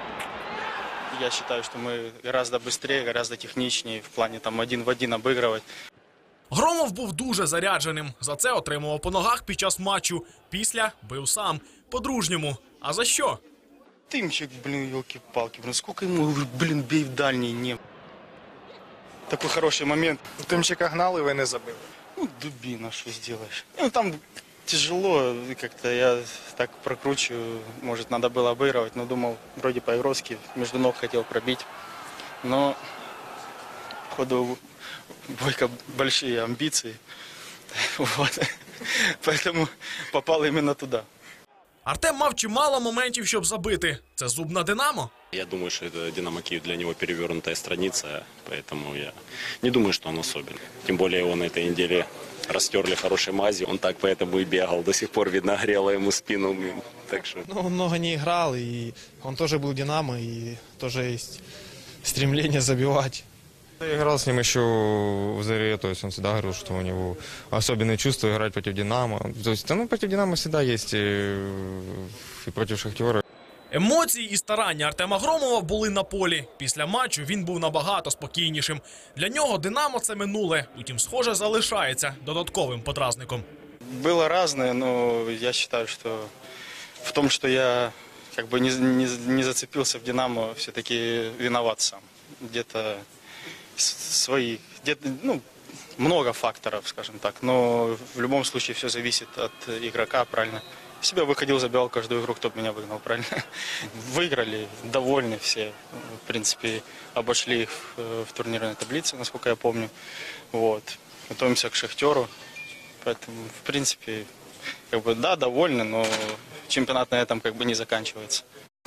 Я считаю, что мы гораздо быстрее, гораздо техничнее в плане там один в один обыгрывать. Громов був дуже зарядженим. За це отримував по ногах під час матчу. Після бив сам. По-дружньому. А за що? Тимчик, блин, елки-палки, блин, сколько ему, блин, бей в дальний, не. Такой хороший момент. Тимчика гнали, ви не забили. Ну, дубина, что сделаешь. Ну, там тяжело, как-то я так прокручиваю. Может, надо было обыгрывать, но думал, вроде по-игровски, между ног хотел пробить. Но, походу, Бойко большие амбиции. Вот. Поэтому попал именно туда. Артем мав чимало моментів, щоб забити. Це зуб на «Динамо». Я думаю, что это «Динамо Киев» для него перевернутая страница, поэтому я не думаю, что он особенный. Тем более его на этой неделе растерли хорошей мазью, он так поэтому и бегал. До сих пор, видно, грело ему спину. Так что... Ну, он много не играл, и он тоже был «Динамо», и тоже есть стремление забивать. Я играл с ним еще в «Заре», то есть он всегда говорил, что у него особенные чувства играть против «Динамо». То есть, ну, против «Динамо» всегда есть и, и против «Шахтера». Емоції і старання Артема Громова були на полі. Після матчу він був набагато спокійнішим. Для нього «Динамо» – це минуле. Утім, схоже, залишається додатковим подразником. Было разное, но я считаю, что в том, что я как бы не, не, не зацепился в «Динамо», все-таки виноват сам. Где-то свои, где-то, ну, много факторов, скажем так. Но в любом случае все зависит от игрока, правильно? Себя выходил, забивал каждую игру, кто меня выгнал, правильно? Выиграли, довольны все. В принципе, обошли их в, в турнирной таблице, насколько я помню. Вот. Готовимся к «Шахтеру». Поэтому, в принципе, как бы, да, довольны, но чемпионат на этом как бы не заканчивается.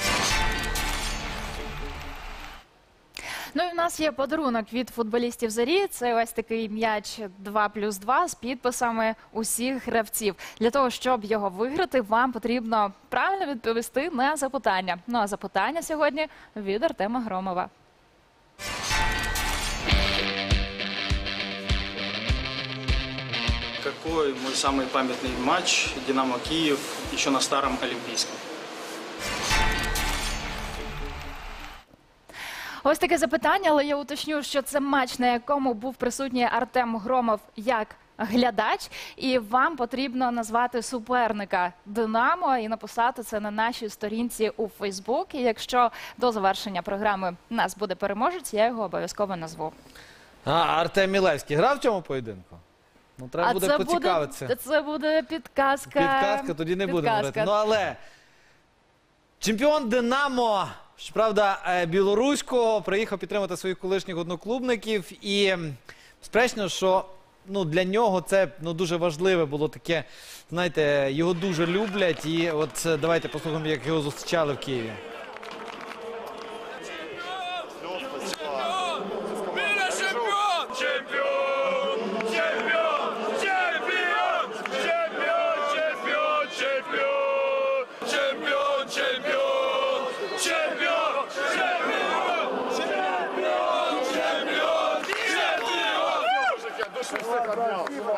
Ну і в нас є подарунок від футболістів «Зорі». Це ось такий м'яч два плюс два з підписами усіх гравців. Для того, щоб його виграти, вам потрібно правильно відповісти на запитання. Ну а запитання сьогодні від Артема Громова. Какой мой самый памятный матч «Динамо Киев» еще на старом Олимпийском? Ось таке запитання, але я уточню, що це матч, на якому був присутній Артем Громов як глядач. І вам потрібно назвати суперника «Динамо» і написати це на нашій сторінці у Фейсбук. І якщо до завершення програми у нас буде переможець, я його обов'язково назву. А Артем Мілевський грав в цьому поєдинку? Ну, треба А буде це поцікавитися. буде, це буде підказка. Підказка, тоді не будемо говорити. Ну, але чемпіон «Динамо», щоправда, білоруського, приїхав підтримати своїх колишніх одноклубників. І безперечно, що ну, для нього це ну, дуже важливе було таке, знаєте, його дуже люблять. І от давайте послухаємо, як його зустрічали в Києві.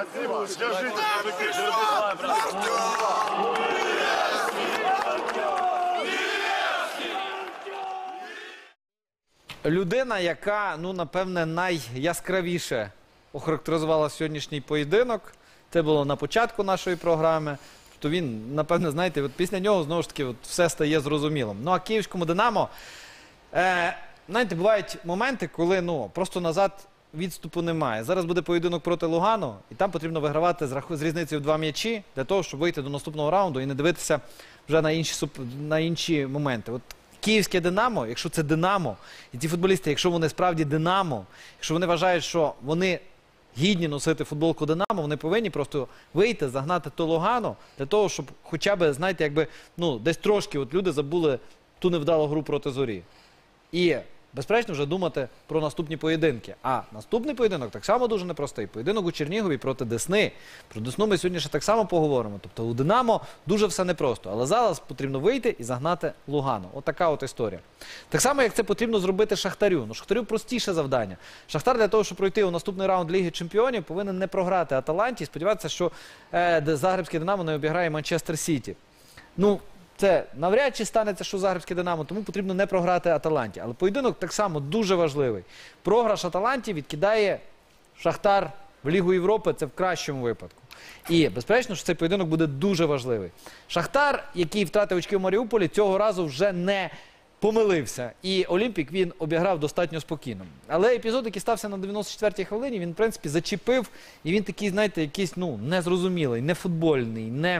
Людина, яка, ну, напевне, найяскравіше охарактеризувала сьогоднішній поєдинок. Це було на початку нашої програми. То він, напевне, знаєте, от після нього, знову ж таки, от все стає зрозумілим. Ну, а київському «Динамо», е, знаєте, бувають моменти, коли, ну, просто назад відступу немає. Зараз буде поєдинок проти Лугану, і там потрібно вигравати з, раху... з різницею в два м'ячі, для того, щоб вийти до наступного раунду і не дивитися вже на інші, суп... на інші моменти. От київське «Динамо», якщо це «Динамо», і ці футболісти, якщо вони справді «Динамо», якщо вони вважають, що вони гідні носити футболку «Динамо», вони повинні просто вийти, загнати то Лугану, для того, щоб хоча б, знаєте, якби, ну, десь трошки от люди забули ту невдалу гру проти «Зорі». І, безперечно, вже думати про наступні поєдинки. А наступний поєдинок так само дуже непростий. Поєдинок у Чернігові проти Десни. Про Десну ми сьогодні ще так само поговоримо. Тобто у «Динамо» дуже все непросто. Але зараз потрібно вийти і загнати Лугану. От така от історія. Так само, як це потрібно зробити Шахтарю. Ну, Шахтарю простіше завдання. Шахтар для того, щоб пройти у наступний раунд Ліги Чемпіонів, повинен не програти Аталанті і сподіватися, що е, Загребське «Динамо» не обіграє Манчестер Сіті. Ну, це навряд чи станеться, що Загребське «Динамо», тому потрібно не програти Аталанті. Але поєдинок так само дуже важливий. Програш Аталанті відкидає Шахтар в Лігу Європи, це в кращому випадку. І, безперечно, що цей поєдинок буде дуже важливий. Шахтар, який втратив очки в Маріуполі, цього разу вже не помилився. І Олімпік він обіграв достатньо спокійно. Але епізод, який стався на дев'яносто четвертій хвилині, він, в принципі, зачепив. І він такий, знаєте, якийсь, ну, незрозумілий, не футбольний, не...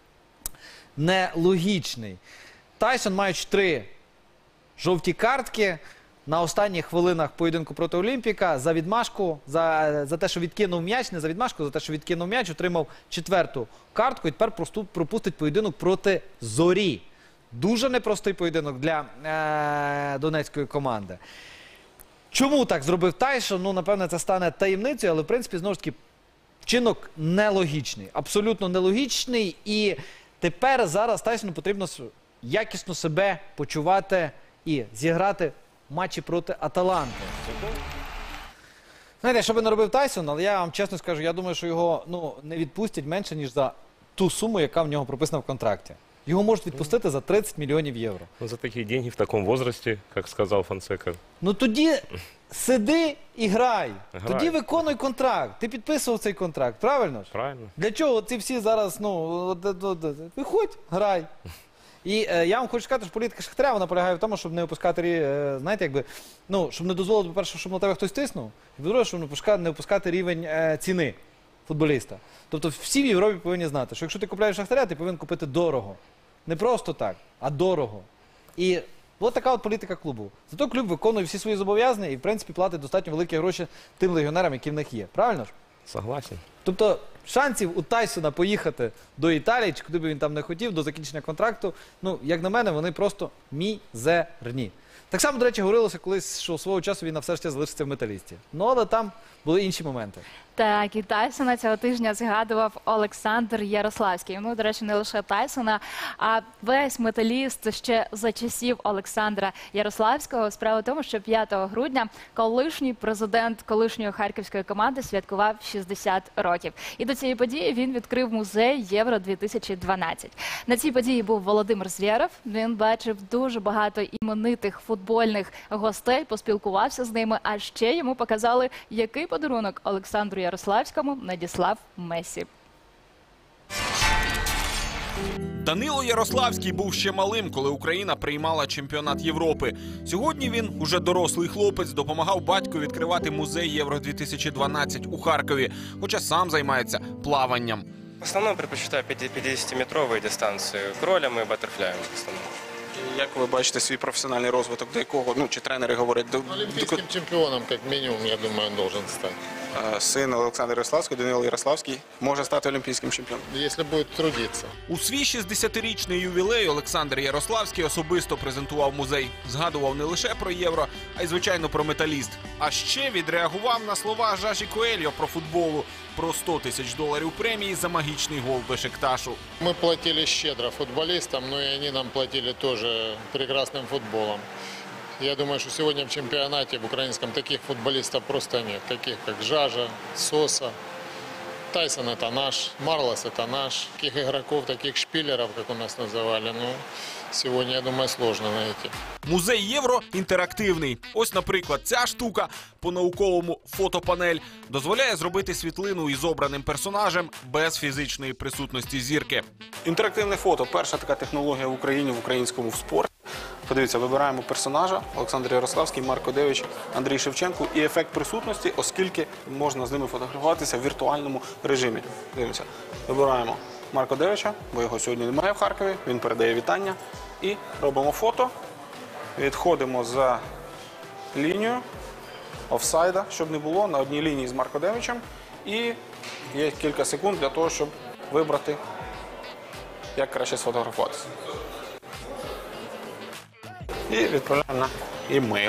нелогічний. Тайсон, маючи три жовті картки на останніх хвилинах поєдинку проти Олімпіка, за відмашку, за, за те, що відкинув м'яч, не за відмашку, за те, що відкинув м'яч, отримав четверту картку і тепер просто пропустить поєдинок проти Зорі. Дуже непростий поєдинок для е, донецької команди. Чому так зробив Тайсон? Ну, напевне, це стане таємницею, але, в принципі, знову ж таки, вчинок нелогічний. Абсолютно нелогічний. І тепер зараз Тайсону потрібно якісно себе почувати і зіграти в матчі проти Аталанти. Знаєте, що би не робив Тайсон, але я вам чесно скажу, я думаю, що його, ну, не відпустять менше, ніж за ту суму, яка в нього прописана в контракті. Його можуть відпустити за тридцять мільйонів євро. Ну, за такі гроші в такому возрасті, як сказав Фонсека. Ну тоді сиди і грай. Грай. Тоді виконуй контракт. Ти підписував цей контракт, правильно ж? Правильно. Для чого ці всі зараз, ну, от, от, от, от, виходь, грай. І е, я вам хочу сказати, що політика Шахтаря, вона полягає в тому, щоб не опускати, е, знаєте, якби, ну, щоб не дозволити, по-перше, щоб на тебе хтось тиснув, і по-друге, щоб не опускати, не опускати рівень е, ціни футболіста. Тобто всі в Європі повинні знати, що якщо ти купляєш Шахтаря, ти повинен купити дорого. Не просто так, а дорого. І от така от політика клубу. Зато клуб виконує всі свої зобов'язання і, в принципі, платить достатньо великі гроші тим легіонерам, які в них є. Правильно ж? Согласен. Тобто шансів у Тайсона поїхати до Італії, чи куди б він там не хотів, до закінчення контракту, ну, як на мене, вони просто мізерні. Так само, до речі, говорилося колись, що свого часу він на все життя залишиться в «Металісті». Ну, але там були інші моменти. Так, і Тайсона цього тижня згадував Олександр Ярославський. Ну, до речі, не лише Тайсона, а весь «Металіст» ще за часів Олександра Ярославського. Справа в тому, що п'ятого грудня колишній президент колишньої харківської команди святкував шістдесят років. І до цієї події він відкрив музей Євро дві тисячі дванадцять. На цій події був Володимир Звєров. Він бачив дуже багато іменитих футбольних гостей, поспілкувався з ними, а ще йому показали, який подарунок Олександру Ярославському надіслав Месі. Данило Ярославський був ще малим, коли Україна приймала чемпіонат Європи. Сьогодні він, уже дорослий хлопець, допомагав батьку відкривати музей Євро дві тисячі дванадцять у Харкові, хоча сам займається плаванням. В основному предпочитаю п'ятдесятиметрові дистанції, кролем і батерфляєм в основному. Як ви бачите свій професіональний розвиток, до якого, ну, чи тренери говорять? До... Олимпийским чемпионом, как минимум, я думаю, он должен стать. Син Олександра Ярославського, Данило Ярославський, може стати олімпійським чемпіоном? Якщо буде трудитися. У свій шістдесятирічний ювілей Олександр Ярославський особисто презентував музей. Згадував не лише про Євро, а й, звичайно, про «Металіст». А ще відреагував на слова Жажі Коельо про футболу, про сто тисяч доларів премії за магічний гол Бешикташу. Ми платили щедро футболістам, но і вони нам платили теж прекрасним футболом. Я думаю, что сегодня в чемпионате в украинском таких футболистов просто нет. Таких как Жажа, Соса, Тайсон это наш, Марлос это наш. Таких игроков, таких шпилеров, как у нас называли, ну, сегодня, я думаю, сложно найти. Музей Євро інтерактивний. Ось, наприклад, ця штука по-науковому фотопанель дозволяє зробити світлину із обраним персонажем без фізичної присутності зірки. Інтерактивне фото – перша така технологія в Україні, в українському в спорті. Подивіться, вибираємо персонажа – Олександр Ярославський, Марко Девич, Андрій Шевченко і ефект присутності, оскільки можна з ними фотографуватися в віртуальному режимі. Дивимося, вибираємо Марко Девича, бо його сьогодні немає в Харкові, він передає вітання. І робимо фото, відходимо за лінію офсайда, щоб не було, на одній лінії з Марко Девичем. І є кілька секунд для того, щоб вибрати, як краще сфотографуватися. І відправляємо на імейл.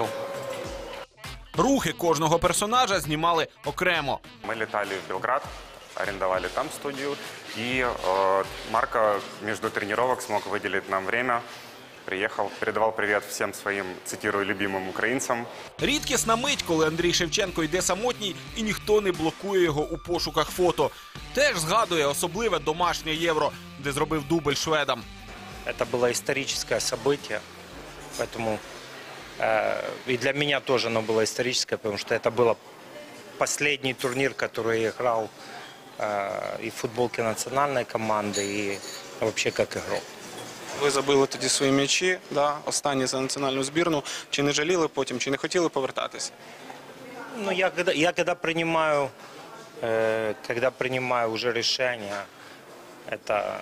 Рухи кожного персонажа знімали окремо. Мы летали в Белград, арендовали там студию, и э, Марко между тренировок смог выделить нам время, приехал, передавал привет всем своим, цитирую, любимым украинцам. Рідкісна мить, коли Андрій Шевченко йде самотній і ніхто не блокує його у пошуках фото. Теж згадує особливе домашнє Євро, де зробив дубль шведам. Это было историческое событие, поэтому э, и для меня тоже оно было историческое, потому что это был последний турнир, который я играл э, и в футболке национальной команды, и вообще как игрок. Ви забили тоді свої м'ячі, да, останні за національну збірну. Чи не жаліли потім, чи не хотіли повертатися? Ну, я когда, я когда принимаю, э, когда принимаю уже решение, это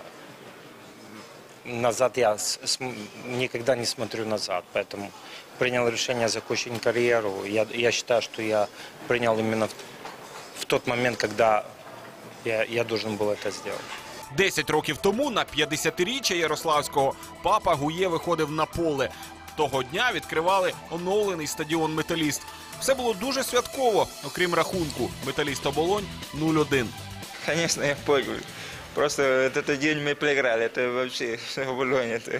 назад я с, с, никогда не смотрю назад, поэтому принял решение закончить карьеру. Я, я считаю, что я принял именно в, в тот момент, когда я, я должен был это сделать. Десять років тому на п'ятдесятиріччя Ярославського папа Гує виходив на поле. Того дня відкривали оновлений стадіон «Металіст». Все було дуже святково, окрім рахунку. «Металіст Оболонь» нуль один. Конечно, я понял. Просто этот день мы проиграли. Это вообще Оболонь. Это...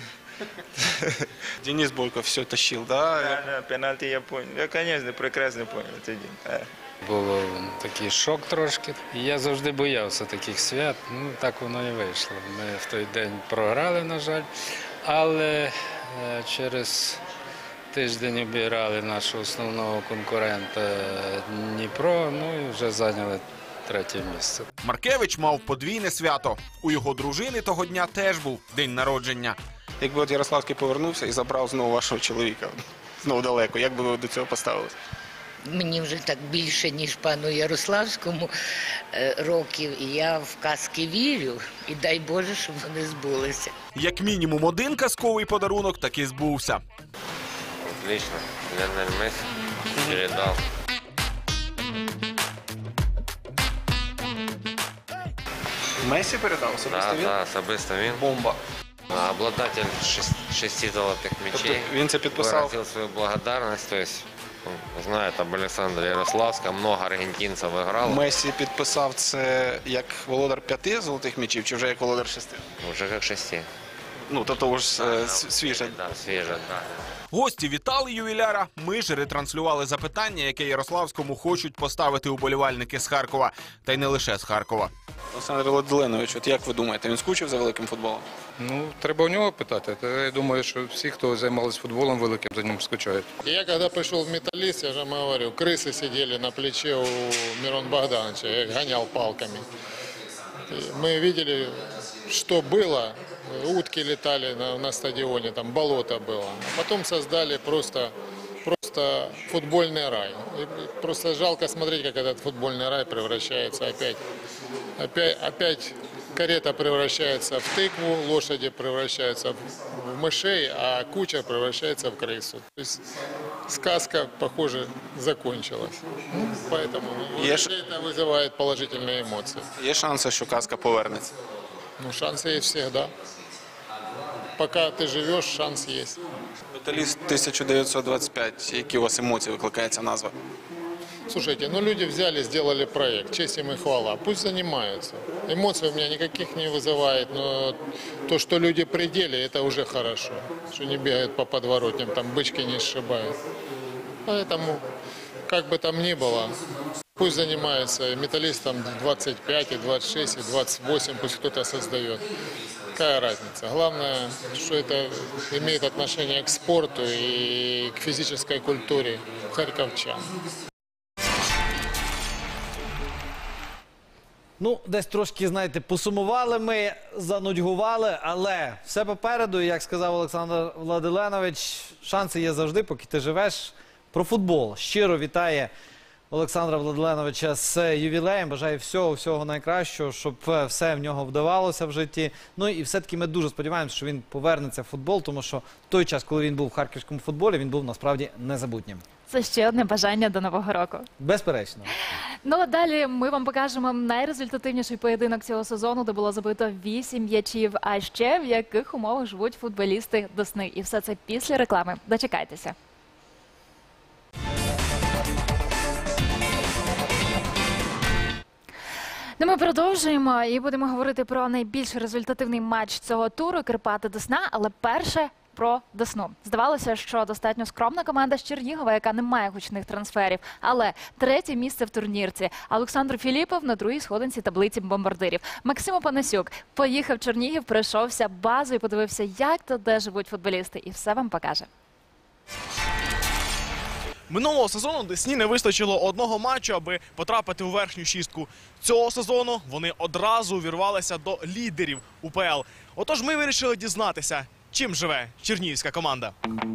Денис Бойко все тащил, да? Да, да, пенальти я понял. Я, конечно, прекрасно понял этот день. Був такий шок трошки. Я завжди боявся таких свят, ну так воно і вийшло. Ми в той день програли, на жаль, але через тиждень обіграли нашого основного конкурента Дніпро, ну і вже зайняли третє місце. Маркевич мав подвійне свято. У його дружини того дня теж був день народження. Якби от Ярославський повернувся і забрав знову вашого чоловіка, знову далеко, як би ви до цього поставилися? Мені вже так більше, ніж пану Ярославському років, і я в казки вірю, і дай Боже, щоб вони збулися. Як мінімум один казковий подарунок таки збувся. Отлично. Леонель Месси передал. Месси передав особисто Да, він? да, особисто він. Бомба. Обладатель шести, шести золотых мячей. Тобто він це підписав? Выразил свою благодарность, то есть знает об Александре Ярославском, много аргентинцев играло. Мессі підписав це як володар п'яти золотих м'ячів, чи вже як володар шести? Уже как шести. Ну, то того ж е, свіже. Да, свіже, да. Гості вітали ювіляра, ми ж ретранслювали запитання, яке Ярославському хочуть поставити уболівальники з Харкова. Та й не лише з Харкова. Олександр Владленович, от як ви думаєте, він скучив за великим футболом? Ну, треба у нього питати. Я думаю, що всі, хто займалися футболом великим, за ним скучають. Я когда пришел в «Металлист», я же вам говорю, крысы сидели на плече у Мирона Богдановича, я их гонял палками. И мы видели, что было. Утки летали на, на стадионе, там болото было. А потом создали просто, просто футбольный рай. И просто жалко смотреть, как этот футбольный рай превращается опять. Опять, опять карета превращается в тыкву, лошади превращаются в мышей, а куча превращается в крысу. То есть сказка, похоже, закончилась. Ну, поэтому Є... это вызывает положительные эмоции. Є шанси, що казка повернеться? Ну, шансы есть всегда. Пока ты живешь, шанс есть. Металіст тисяча дев'ятсот двадцять п'ять. Які у вас емоції викликає ця назва? Слушайте, ну люди взяли, сделали проект, честь им и хвала, пусть занимаются. Эмоций у меня никаких не вызывает, но то, что люди при деле, это уже хорошо. Что не бегают по подворотням, там бычки не сшибают. Поэтому, как бы там ни было, Пусть занимается металлистом двадцать пять, и двадцать шесть, и двадцать восемь, пусть кто-то создает. Какая разница? Главное, что это имеет отношение к спорту и к физической культуре харьковчан. Ну, десь трошки, знаєте, посумували ми, занудьгували, але все попереду, як сказав Олександр Владиленович, шанси є завжди, поки ти живеш. Про футбол. Щиро вітає Олександра Владиленовича з ювілеєм. Бажаю всього, всього найкращого, щоб все в нього вдавалося в житті. Ну і все-таки ми дуже сподіваємося, що він повернеться в футбол, тому що той час, коли він був в харківському футболі, він був насправді незабутнім. Це ще одне бажання до Нового року. Безперечно. Ну, а далі ми вам покажемо найрезультативніший поєдинок цього сезону, де було забито вісім м'ячів. А ще в яких умовах живуть футболісти Десни. І все це після реклами. Дочекайтеся. Ну, ми продовжуємо і будемо говорити про найбільш результативний матч цього туру Карпати-Десна, але перше про Десну. Здавалося, що достатньо скромна команда з Чернігова, яка не має гучних трансферів, але третє місце в турнірці. Олександр Філіпов на другій сходинці таблиці бомбардирів. Максим Опанасюк поїхав в Чернігів, пройшовся базу і подивився, як та де живуть футболісти, і все вам покаже. Минулого сезону Десні не вистачило одного матчу, аби потрапити у верхню шістку. Цього сезону вони одразу увірвалися до лідерів УПЛ. Отож ми вирішили дізнатися, чим живе чернігівська команда.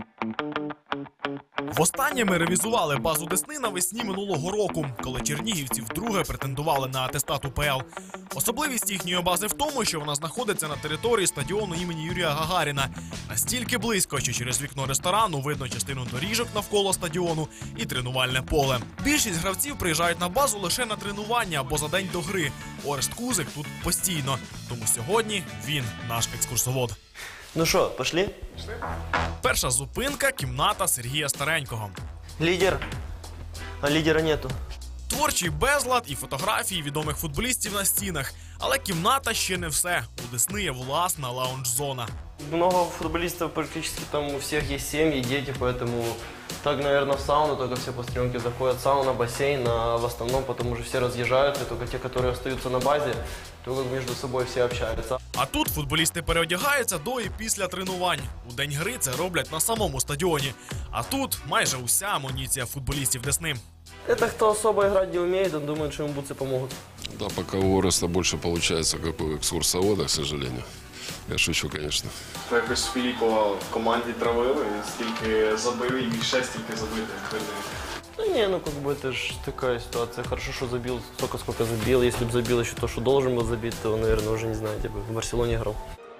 Востаннє ми ревізували базу Десни навесні минулого року, коли чернігівці вдруге претендували на атестат УПЛ. Особливість їхньої бази в тому, що вона знаходиться на території стадіону імені Юрія Гагаріна. Настільки близько, що через вікно ресторану видно частину доріжок навколо стадіону і тренувальне поле. Більшість гравців приїжджають на базу лише на тренування або за день до гри. Орест Кузик тут постійно, тому сьогодні він наш екскурсовод. Ну що, пішли? Перша зупинка – кімната Сергія Старенького. Лідер. А лідера нету. Творчий безлад і фотографії відомих футболістів на стінах. Але кімната ще не все. У Десни є власна лаунж-зона. Много футболистов, практически там у всех есть семьи, дети, поэтому так, наверное, в сауну только все по стрёмке заходят. Сауна, бассейн, а в основном потом уже все разъезжаются, только те, которые остаются на базе, то как между собой все общаются. А тут футболісти переодягаються до і після тренувань. У день гри це роблять на самому стадіоні. А тут майже уся амуніція футболістів Десни. Это кто особо играть не умеет, он думает, что ему бутсы помогут. Да, пока у Ореста больше получается, как у экскурсовода, к сожалению. Я шучу, конечно. То якось Філіпова в команді травили, стільки забив і міг ще стільки забити. Да не, ну как бы это же такая ситуация. Хорошо, что забил столько, сколько забил. Если бы забил еще то, что должен был забить, то, наверное, уже не знаю, где бы в Барселоне играл.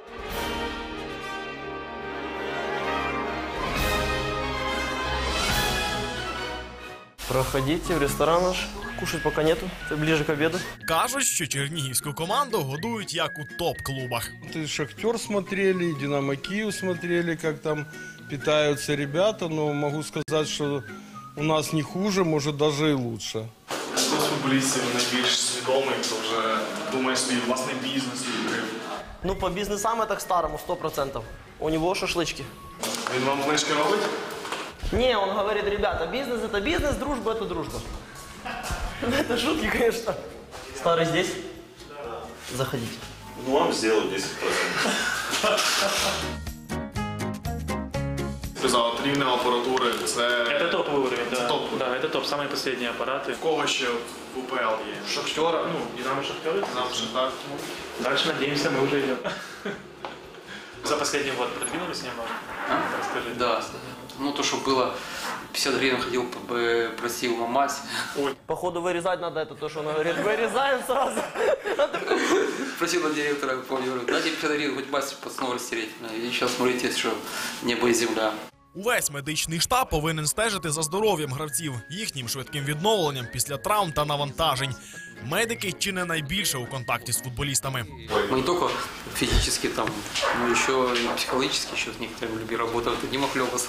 Проходите в ресторан наш. Кушать пока нету, это ближе к обеду. Кажуть, що чернігівську команду годують як у топ-клубах. И Шахтер смотрели, и Динамо Киев смотрели, как там питаются ребята, но могу сказать, что у нас не хуже, может даже и лучше. Хто з футболістів найбільш свідомий, хто вже думає свій власний бізнес відкрив? Ну, по бизнесам это к старому, сто процентов. У него шашлычки. Він вам книжки робить? Не, он говорит, ребята, бизнес это бизнес, дружба это дружба. Это шутки, конечно. Старый здесь? Заходите. Ну, вам сделаю десять процентов. Сказав, от рівня апаратури, це... Это топовый уровень, да. Топ. Да, это топ, самые последние аппараты. В кого ще в УПЛ є? Шахтера, ну, Динамо Шахтер. Динамо Шахтер. Дальше, надеемся, мы уже идем. За последний год продвинулись немного? А? Расскажи. Да. Ну, то, что было, пятьдесят гривен ходил, просил мамать. Ой. Походу вырезать надо это, то, что он говорит. Вырезаем сразу. Просил от директора, помню, говорю, дайте пятьдесят гривен, хоть мастер пацанов растереть. И сейчас смотрите, что небо и земля. Увесь медичний штаб повинен стежити за здоров'ям гравців, їхнім швидким відновленням після травм та навантажень. Медики чи не найбільше у контакті з футболістами. Ну, не только физически, там, но еще и психологически, еще с некоторыми людьми работают. Дима Хлебас.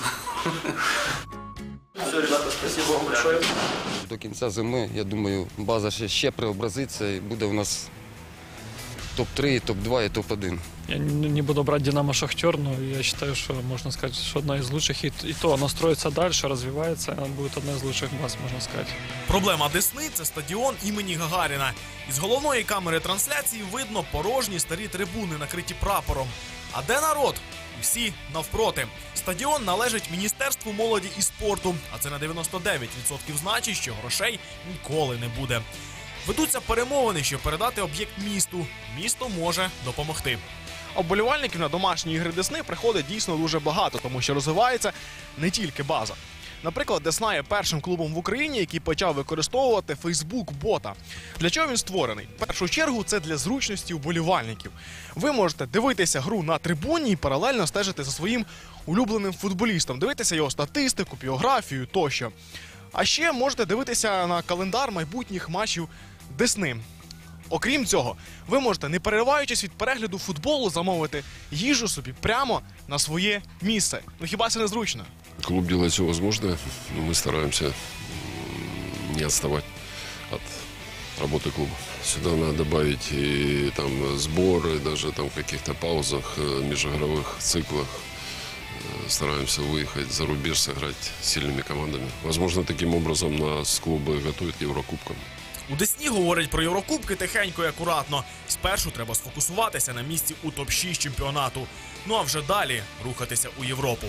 Все, ребята, спасибо вам большое. До кінця зими, я думаю, база ще, ще преобразиться і буде у нас топ три, топ два и топ один. Я не не буду брать «Динамо» «Шахтер», но я считаю, что можно сказать, что одна из лучших. И, и то она строится дальше, развивается, она будет одна из лучших баз, можно сказать. Проблема Десни – це стадіон імені Гагаріна. Із головної камери трансляції видно порожні старі трибуни, накриті прапором. А де народ? Всі навпроти. Стадіон належить Міністерству молоді і спорту, а це на дев'яносто дев'ять відсотків значить, що грошей ніколи не буде. Ведуться перемовини, щоб передати об'єкт місту. Місто може допомогти. Оболівальників на домашні ігри Десни приходить дійсно дуже багато, тому що розвивається не тільки база. Наприклад, Десна є першим клубом в Україні, який почав використовувати Фейсбук-бота. Для чого він створений? В першу чергу це для зручності вболівальників. Ви можете дивитися гру на трибуні і паралельно стежити за своїм улюбленим футболістом, дивитися його статистику, біографію тощо. А ще можете дивитися на календар майбутніх матчів Десни. Окрім цього, ви можете, не перериваючись від перегляду футболу, замовити їжу собі прямо на своє місце. Ну хіба це не зручно? Клуб делает все возможное, но мы стараемся не отставать от работы клуба. Сюда надо добавить и там сборы, даже там в каких-то паузах, межигровых циклах. Стараемся выехать за рубеж, сыграть с сильными командами. Возможно, таким образом нас клубы готовят к Еврокубкам. У Десні говорять про Єврокубки тихенько і акуратно. Спершу треба сфокусуватися на місці у топ шість чемпіонату. Ну а вже далі рухатися у Європу.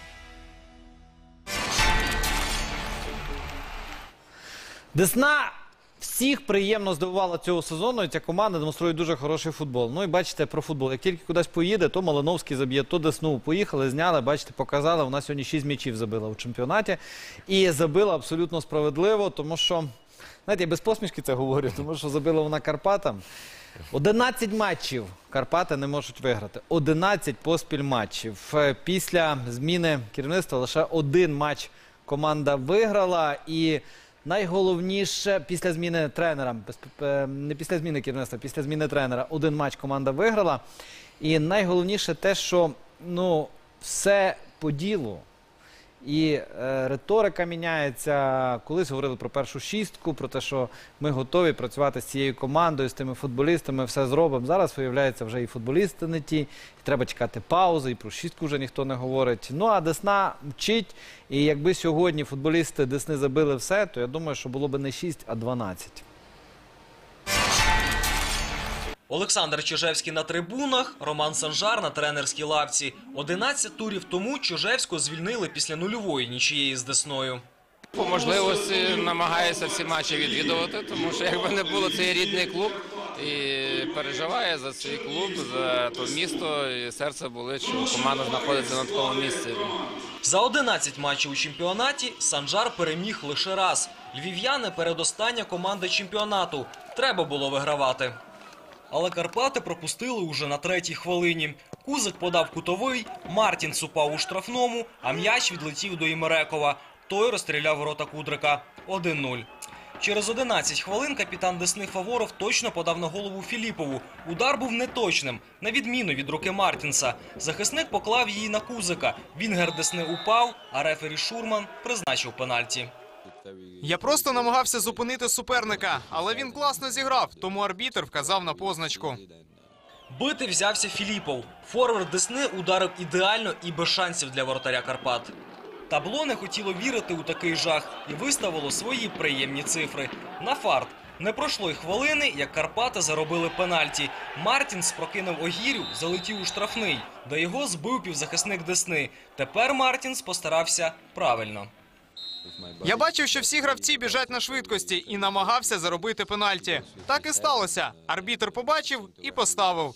Десна всіх приємно здивувала цього сезону, і ця команда демонструє дуже хороший футбол. Ну і бачите, про футбол. Як тільки кудись поїде, то Малиновський заб'є, то Десну. Поїхали, зняли, бачите, показали. Вона сьогодні шість м'ячів забила у чемпіонаті. І забила абсолютно справедливо, тому що, знаєте, я без посмішки це говорю, тому що забила вона Карпатам. одинадцять матчів Карпати не можуть виграти. одинадцять поспіль матчів. Після зміни керівництва лише один матч команда виграла. І найголовніше, після зміни тренера, не після зміни керівництва, після зміни тренера, один матч команда виграла. І найголовніше те, що ну, все по ділу. І е, риторика міняється. Колись говорили про першу шістку, про те, що ми готові працювати з цією командою, з тими футболістами, все зробимо. Зараз, виявляється, вже і футболісти не ті, і треба чекати паузи, і про шістку вже ніхто не говорить. Ну, а Десна мчить, і якби сьогодні футболісти Десни забили все, то я думаю, що було б не шість, а дванадцять. Олександр Чижевський на трибунах, Роман Санжар на тренерській лавці. одинадцять турів тому Чижевського звільнили після нульової нічиєї з Десною. По можливості намагається всі матчі відвідувати, тому що якби не було, це є рідний клуб і переживає за свій клуб, за то місто, і серце болить, що команда знаходиться на такому місці. За одинадцять матчів у чемпіонаті Санжар переміг лише раз. Львів'яни – передостання команда чемпіонату. Треба було вигравати. Але Карпати пропустили уже на третій хвилині. Кузик подав кутовий, Мартінс упав у штрафному, а м'яч відлетів до Імерекова. Той розстріляв ворота Кудрика. один нуль. Через одинадцять хвилин капітан Десни Фаворов точно подав на голову Філіпову. Удар був неточним, на відміну від руки Мартінса. Захисник поклав її на Кузика. Вінгер Десни упав, а рефері Шурман призначив пенальті. Я просто намагався зупинити суперника, але він класно зіграв, тому арбітр вказав на позначку. Бити взявся Філіпов. Форвард Десни ударив ідеально і без шансів для воротаря Карпат. Табло не хотіло вірити у такий жах і виставило свої приємні цифри. На фарт. Не пройшло й хвилини, як Карпати заробили пенальті. Мартінс прокинув огірю, залетів у штрафний, де його збив півзахисник Десни. Тепер Мартінс постарався правильно. Я бачив, що всі гравці біжать на швидкості і намагався заробити пенальті. Так і сталося. Арбітр побачив і поставив.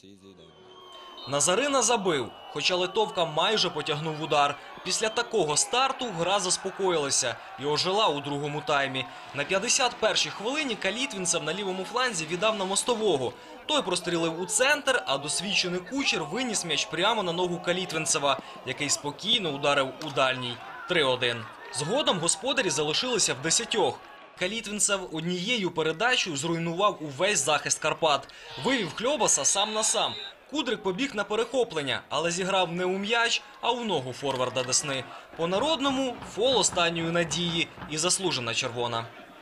Назарина забив, хоча литовка майже потягнув удар. Після такого старту гра заспокоїлася і ожила у другому таймі. На п'ятдесят першій хвилині Калітвінцев на лівому фланзі віддав на Мостового. Той прострілив у центр, а досвідчений Кучер виніс м'яч прямо на ногу Калітвінцева, який спокійно ударив у дальній. три один. Згодом господарі залишилися в десятьох. Калітвінцев однією передачею зруйнував увесь захист Карпат. Вивів Хльобаса сам на сам. Кудрик побіг на перехоплення, але зіграв не у м'яч, а у ногу форварда Десни. По-народному – фол останньої надії і заслужена червона.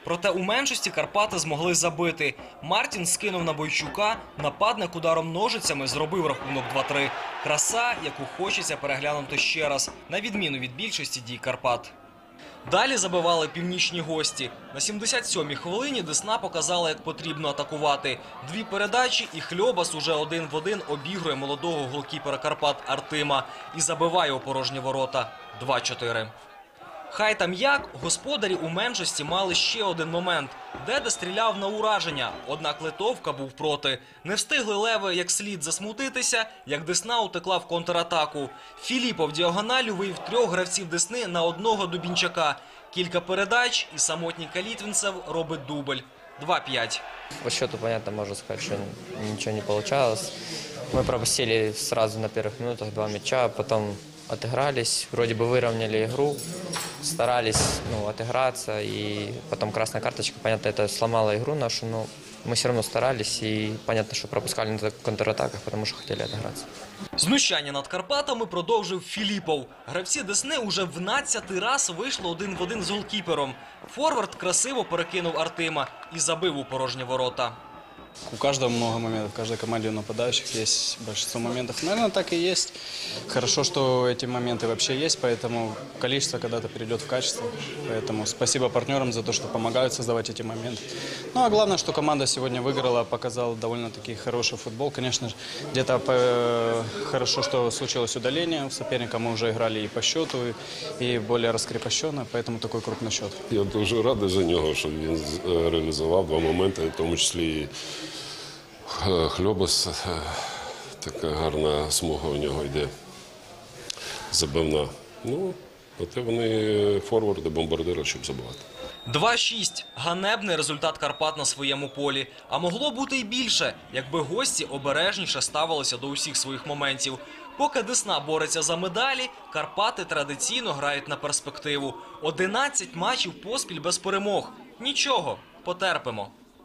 Проте у меншості Карпати змогли забити. Мартін скинув на Бойчука, нападник ударом ножицями зробив рахунок два-три. Краса, яку хочеться переглянути ще раз, на відміну від більшості дій Карпат. Далі забивали північні гості. На сімдесят сьомій хвилині Десна показала, як потрібно атакувати. Дві передачі і Хльобас уже один в один обігрує молодого голкіпера Карпат Артима і забиває у порожні ворота. два-чотири. Хай там як, господарі у меншості мали ще один момент. Деда стріляв на ураження, однак Литовка був проти. Не встигли леви як слід засмутитися, як Десна утекла в контратаку. Філіпов діагоналю вивів трьох гравців Десни на одного Дубінчака. Кілька передач і самотній Калітвінцев робить дубль. два-п'ять. По счету, понятно, можно сказать, что ничего не получалось. Мы пропустили сразу на первых минутах два мяча, потом отыгрались, вроде бы выровняли игру, старались ну, отыграться, и потом красная карточка, понятно, это сломала игру нашу, но мы все равно старались, и понятно, что пропускали на контратаках, потому что хотели отыграться. Знущання над Карпатами продовжив Філіпов. Гравці Десни уже в надцятий раз вийшли один в один з голкіпером. Форвард красиво перекинув Артима і забив у порожні ворота. У каждого много моментов, в каждой команде у нападающих есть большинство моментов. Наверное, так и есть. Хорошо, что эти моменты вообще есть, поэтому количество когда-то перейдет в качество. Поэтому спасибо партнерам за то, что помогают создавать эти моменты. Ну а главное, что команда сегодня выиграла, показала довольно-таки хороший футбол. Конечно же, где-то э, хорошо, что случилось удаление. У соперника мы уже играли и по счету, и, и более раскрепощенно, поэтому такой крупный счет. Я дуже радий за нього, що він реалізував два моменти, в тому числі і Хльобас, така гарна смуга у нього йде, забивна. Ну, оте вони форварди, бомбардири, щоб забивати. два-шість. Ганебний результат Карпат на своєму полі. А могло бути й більше, якби гості обережніше ставилися до усіх своїх моментів. Поки Десна бореться за медалі, Карпати традиційно грають на перспективу. одинадцять матчів поспіль без перемог. Нічого, потерпимо.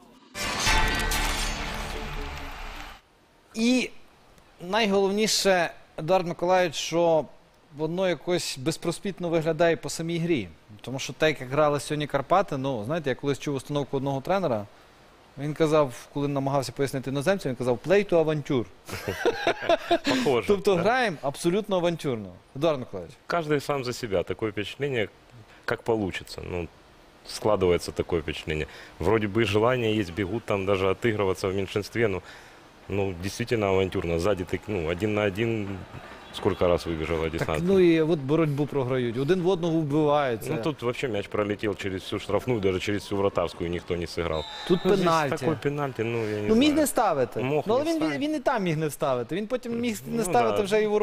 І найголовніше, Едуард Миколайович, що воно якось безпроспітно виглядає по самій грі. Тому що так, як грали сьогодні Карпати, ну, знаєте, я колись чув установку одного тренера, він казав, коли намагався пояснити іноземцям, він казав «play to авантюр». Похоже. Тобто граємо абсолютно авантюрно. Едуард Миколайович. Каждый сам за себя. Такое впечатление, как получится. Ну, складывается такое впечатление. Вроде бы желание есть, бегут там даже отыгрываться в меньшинстве, но ну, действительно авантюрно. Сзади так, ну, один на один сколько раз выбежала Десна. Так, ну і от боротьбу програють. Один в одного вбиваються. Ну, тут вообще мяч пролетел через всю штрафную, даже через всю вратарскую никто не сыграл. Тут ну, пенальті. Такой пенальти, ну, я не Ну, міг знаю. не ставити. Мог Ну, але не він, він, ставити. він і там міг не ставити. Він потім міг не Ну, ставити да. вже і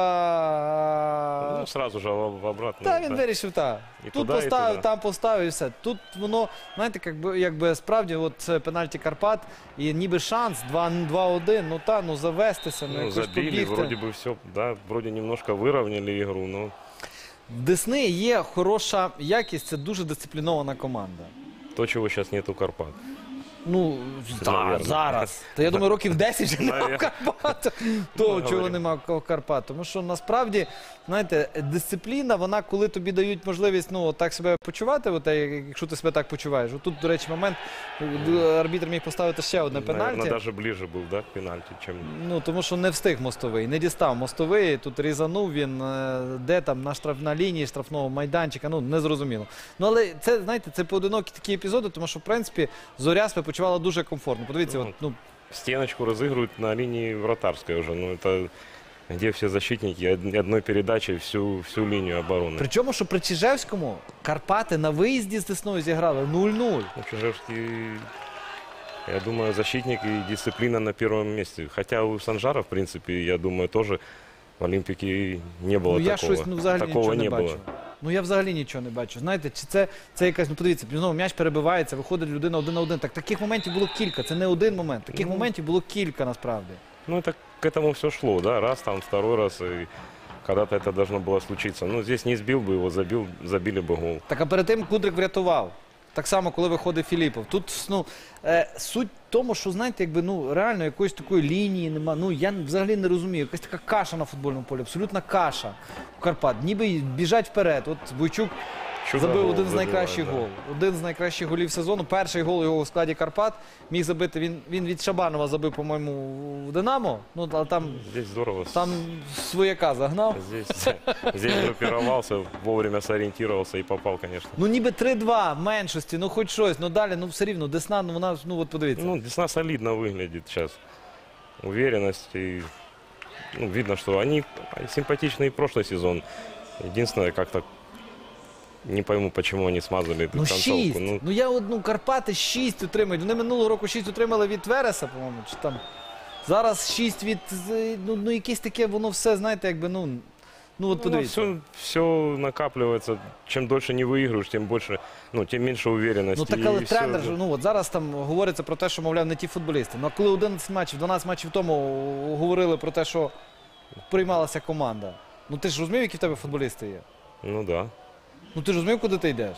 ворота. Ну, сразу же в- в обратно. Та він да. вирішив так. І Тут туди, і поставив, туди. там поставив і все. Тут воно, знаєте, якби, якби справді от це пенальті Карпат і ніби шанс два-один, ну та, ну завестися, ну, Ну, якось забили, побігти. вроде бы все, да, вроде немножко выровняли игру, но В Десни є хороша якість, це дуже дисциплінована команда. то, чего сейчас нет у Карпат. Ну, та, Наверно. зараз. Та я думаю, років десять вже немає в Наверно. Карпатах. Того, Ну, чого говорю. немає в Карпат. Тому що насправді, знаєте, дисципліна, вона, коли тобі дають можливість, ну, так себе почувати, от, як- якщо ти себе так почуваєш. Отут, до речі, момент, арбітр міг поставити ще одне Наверное, пенальті. даже ближе был, да, к пенальти, чем... Ну, тому що не встиг Мостовий, не дістав Мостовий, тут різанув він, е, де там, на, штраф, на лінії штрафного майданчика, ну, незрозуміло. Ну, але це, знаєте, це поодинокі такі епізоди, тому що, в принципі, Зоря себе почувала дуже комфортно. Подивіться, от, ну, Стеночку разыгрывают на линии вратарской уже, ну, это где все защитники од- одной передачей всю, всю линию обороны. причому, що при Чижевському Карпати на виїзді з Десною зіграли нуль-нуль. Ну, Чижевский, я думаю, защитник и дисциплина на первом месте. Хотя у Санжара, в принципе, я думаю, тоже в Олимпике не было Ну, я такого. щось, ну, взагалі такого нічого не не бачу. было. Ну, я взагалі нічого не бачу. Знаєте, чи це, це якась, ну, подивіться, знову м'яч перебивається, виходить людина один на один. Так таких моментів було кілька, це не один момент. Таких Ну. моментів було кілька, насправді. Ну, это к этому все шло, да, раз, там, второй раз, и когда-то это должно было случиться. Ну, здесь не сбил бы его, забил, забили бы гол. Так, а перед тим Кудрик врятував. Так само, коли виходить Філіпов. Тут, ну, е, суть в тому, що, знаєте, якби, ну, реально якоїсь такої лінії нема. Ну, я взагалі не розумію. Якась така каша на футбольному полі, абсолютна каша у Карпат. Ніби біжать вперед. От Бойчук Чудо забив гол один з забиває, найкращих да. голів. Один з найкращих голів сезону. Перший гол його у складі Карпат міг забити. Він, він від Шабанова забив, по-моєму, в Динамо. Ну, але там, Здесь здорово. там свояка загнав. Здесь, здесь группировался, вовремя сориентировался и попал, конечно. Ну ніби три-два в меншості, ну хоч щось. Ну далі, ну все рівно, Десна, ну вона, ну от подивіться. Ну, Десна солидно выглядит сейчас. Уверенность. И, ну, видно, что они симпатичные в прошлый сезон. Единственное, как-то не пойму, почему они смазали Ну концовку. шість. Ну, Ну я одну Карпати шість отримають. Вони минулого року шість отримали від Вереса, по-моєму, чи там. Зараз шість від, з- ну, ну якесь таке, воно все, знаєте, якби, ну, ну от подивіться. все, все накапливается. Чем дольше не выигрываешь, тем больше, ну, тем меньше уверенности. Ну так, але и всё. тренер, же, ну от зараз там говориться про те, що, мовляв, не ті футболісти. Ну а коли одинадцять матчів, дванадцять матчів тому говорили про те, що приймалася команда. Ну ти ж розумів, які в тебе футболісти є? Ну да. Ну ти ж розумів, куди ти йдеш?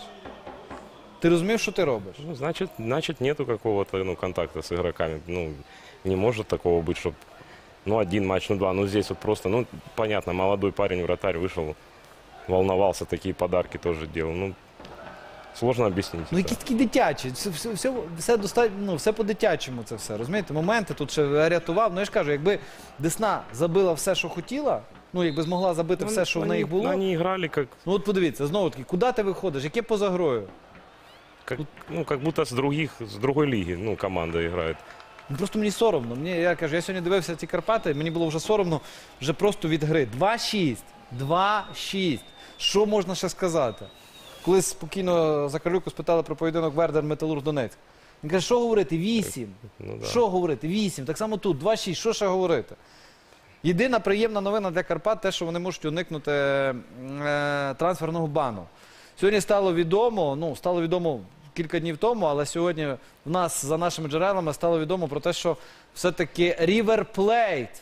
Ти розумів, що ти робиш? Ну, значит, значит, нету какого-то, ну, контакта с игроками. Ну, не может такого быть, чтобы, ну, один матч, ну, два. Ну, здесь вот просто, ну, понятно, молодой парень, вратарь вышел, волновался, такие подарки тоже делал. Ну, сложно объяснить. Ну это. якісь такі дитячі, все, все, все, все, достатньо, ну, все по-дитячому це все, розумієте? Моменти тут ще рятував. Ну я ж кажу, якби Десна забила все, що хотіла, ну якби змогла забити Ну, все, що в они- неї було. Они играли как, Ну от подивіться, знову таки, куди ти виходиш, яке поза грою? как, ну, как будто с других, с другой лиги, ну, команда играет. Ну, просто мені соромно. Мені, я кажу, я сьогодні дивився ці Карпати, мені було вже соромно вже просто від гри. два-шість. два-шість. Що можна ще сказати? Коли спокійно Закалюку спитали про поєдинок Вердер Металург Донецьк. Він каже, що говорити? вісім. Ну, да. Що говорити? вісім. Так само тут, два-шість. Що ще говорити? Єдина приємна новина для Карпат те, що вони можуть уникнути е, трансферного бану. Сьогодні стало відомо, ну, стало відомо кілька днів тому, але сьогодні в нас, за нашими джерелами, стало відомо про те, що все-таки River Plate,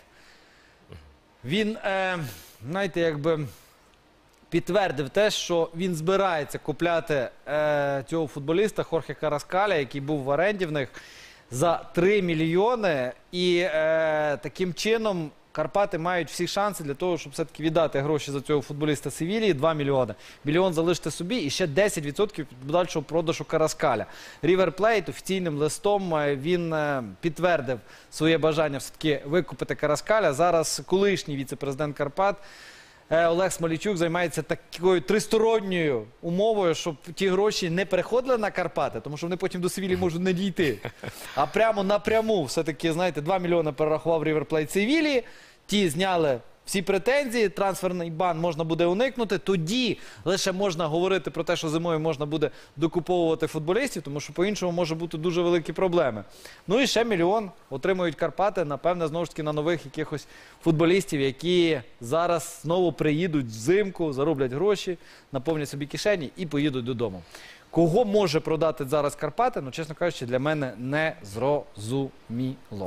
він, е, знаєте, якби підтвердив те, що він збирається купляти е, цього футболіста Хорхе Караскаля, який був в оренді в них, за три мільйони. І е, таким чином Карпати мають всі шанси для того, щоб все-таки віддати гроші за цього футболіста Севілії, два мільйони. Мільйон залишити собі і ще десять відсотків від подальшого продажу Караскаля. River Plate офіційним листом е, він е, підтвердив своє бажання все-таки викупити Караскаля. Зараз колишній віце-президент Карпат Е, Олег Смолійчук займається такою тристоронньою умовою, щоб ті гроші не переходили на Карпати, тому що вони потім до Севілії можуть не дійти. А прямо напряму, все-таки, знаєте, два мільйони перерахував River Plate Севілії, ті зняли всі претензії, трансферний бан можна буде уникнути, тоді лише можна говорити про те, що зимою можна буде докуповувати футболістів, тому що по-іншому може бути дуже великі проблеми. Ну і ще мільйон отримують Карпати, напевне, знову ж таки на нових якихось футболістів, які зараз знову приїдуть взимку, зароблять гроші, наповнять собі кишені і поїдуть додому. Кого може продати зараз Карпати, ну, чесно кажучи, для мене не зрозуміло.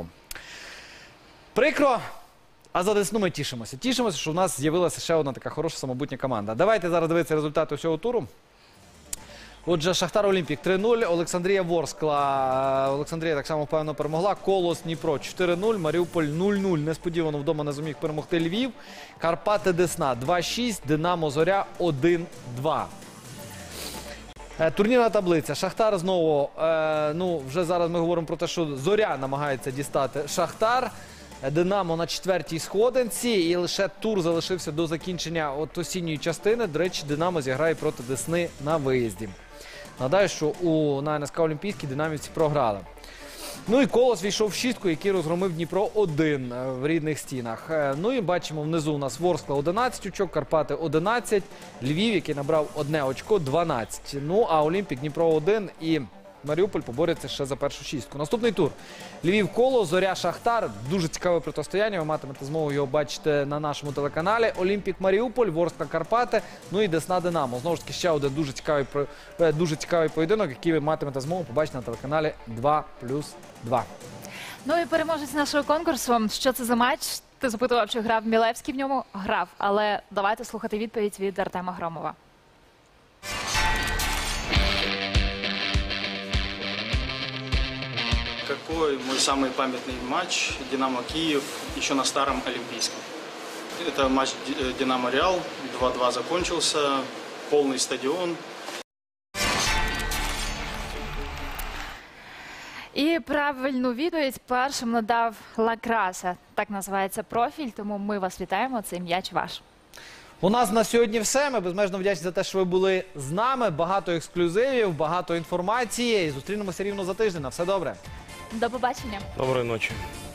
Прикро. А за Десну ми тішимося. Тішимося, що в нас з'явилася ще одна така хороша самобутня команда. Давайте зараз дивитися результати усього туру. Отже, Шахтар Олімпік три нуль, Олександрія Ворскла. Олександрія так само впевнено перемогла. Колос Дніпро чотири нуль, Маріуполь нуль нуль. Несподівано вдома не зуміг перемогти Львів. Карпати Десна два шість, Динамо Зоря один два. Е, Турнірна таблиця. Шахтар знову, е, ну вже зараз ми говоримо про те, що Зоря намагається дістати Шахтар. Динамо на четвертій сходинці і лише тур залишився до закінчення от осінньої частини. До речі, Динамо зіграє проти Десни на виїзді. Нагадаю, що у, на ен ес ка Олімпійській динамівці програли. Ну і Колос війшов в шістку, який розгромив Дніпро один в рідних стінах. Ну і бачимо внизу у нас Ворскла одинадцять очок, Карпати одинадцять, Львів, який набрав одне очко, дванадцять. Ну а Олімпік Дніпро один і Маріуполь побореться ще за першу шістку. Наступний тур. Львів Коло, Зоря Шахтар. Дуже цікаве протистояння. Ви матимете змогу його бачити на нашому телеканалі. Олімпік Маріуполь, Ворскла Карпати, ну і Десна Динамо. Знову ж таки, ще один дуже цікавий, дуже цікавий поєдинок, який ви матимете змогу побачити на телеканалі два плюс два. Ну і переможець нашого конкурсу. Що це за матч? Ти запитував, чи грав Мілевський в ньому? Грав. Але давайте слухати відповідь від Артема Громова. Какой мой самый памятный матч «Динамо Киев» еще на старом Олимпийском? Это матч «Динамо Реал», два два закончился, полный стадион. правильну відповідь першим надав Ла Краса. Так називається профіль, тому ми вас вітаємо. Цей м'яч ваш. У нас на сьогодні все. Ми безмежно вдячні за те, що ви були з нами. Багато ексклюзивів, багато інформації. І зустрінемося рівно за тиждень. На все добре. До побачення. Доброї ночі.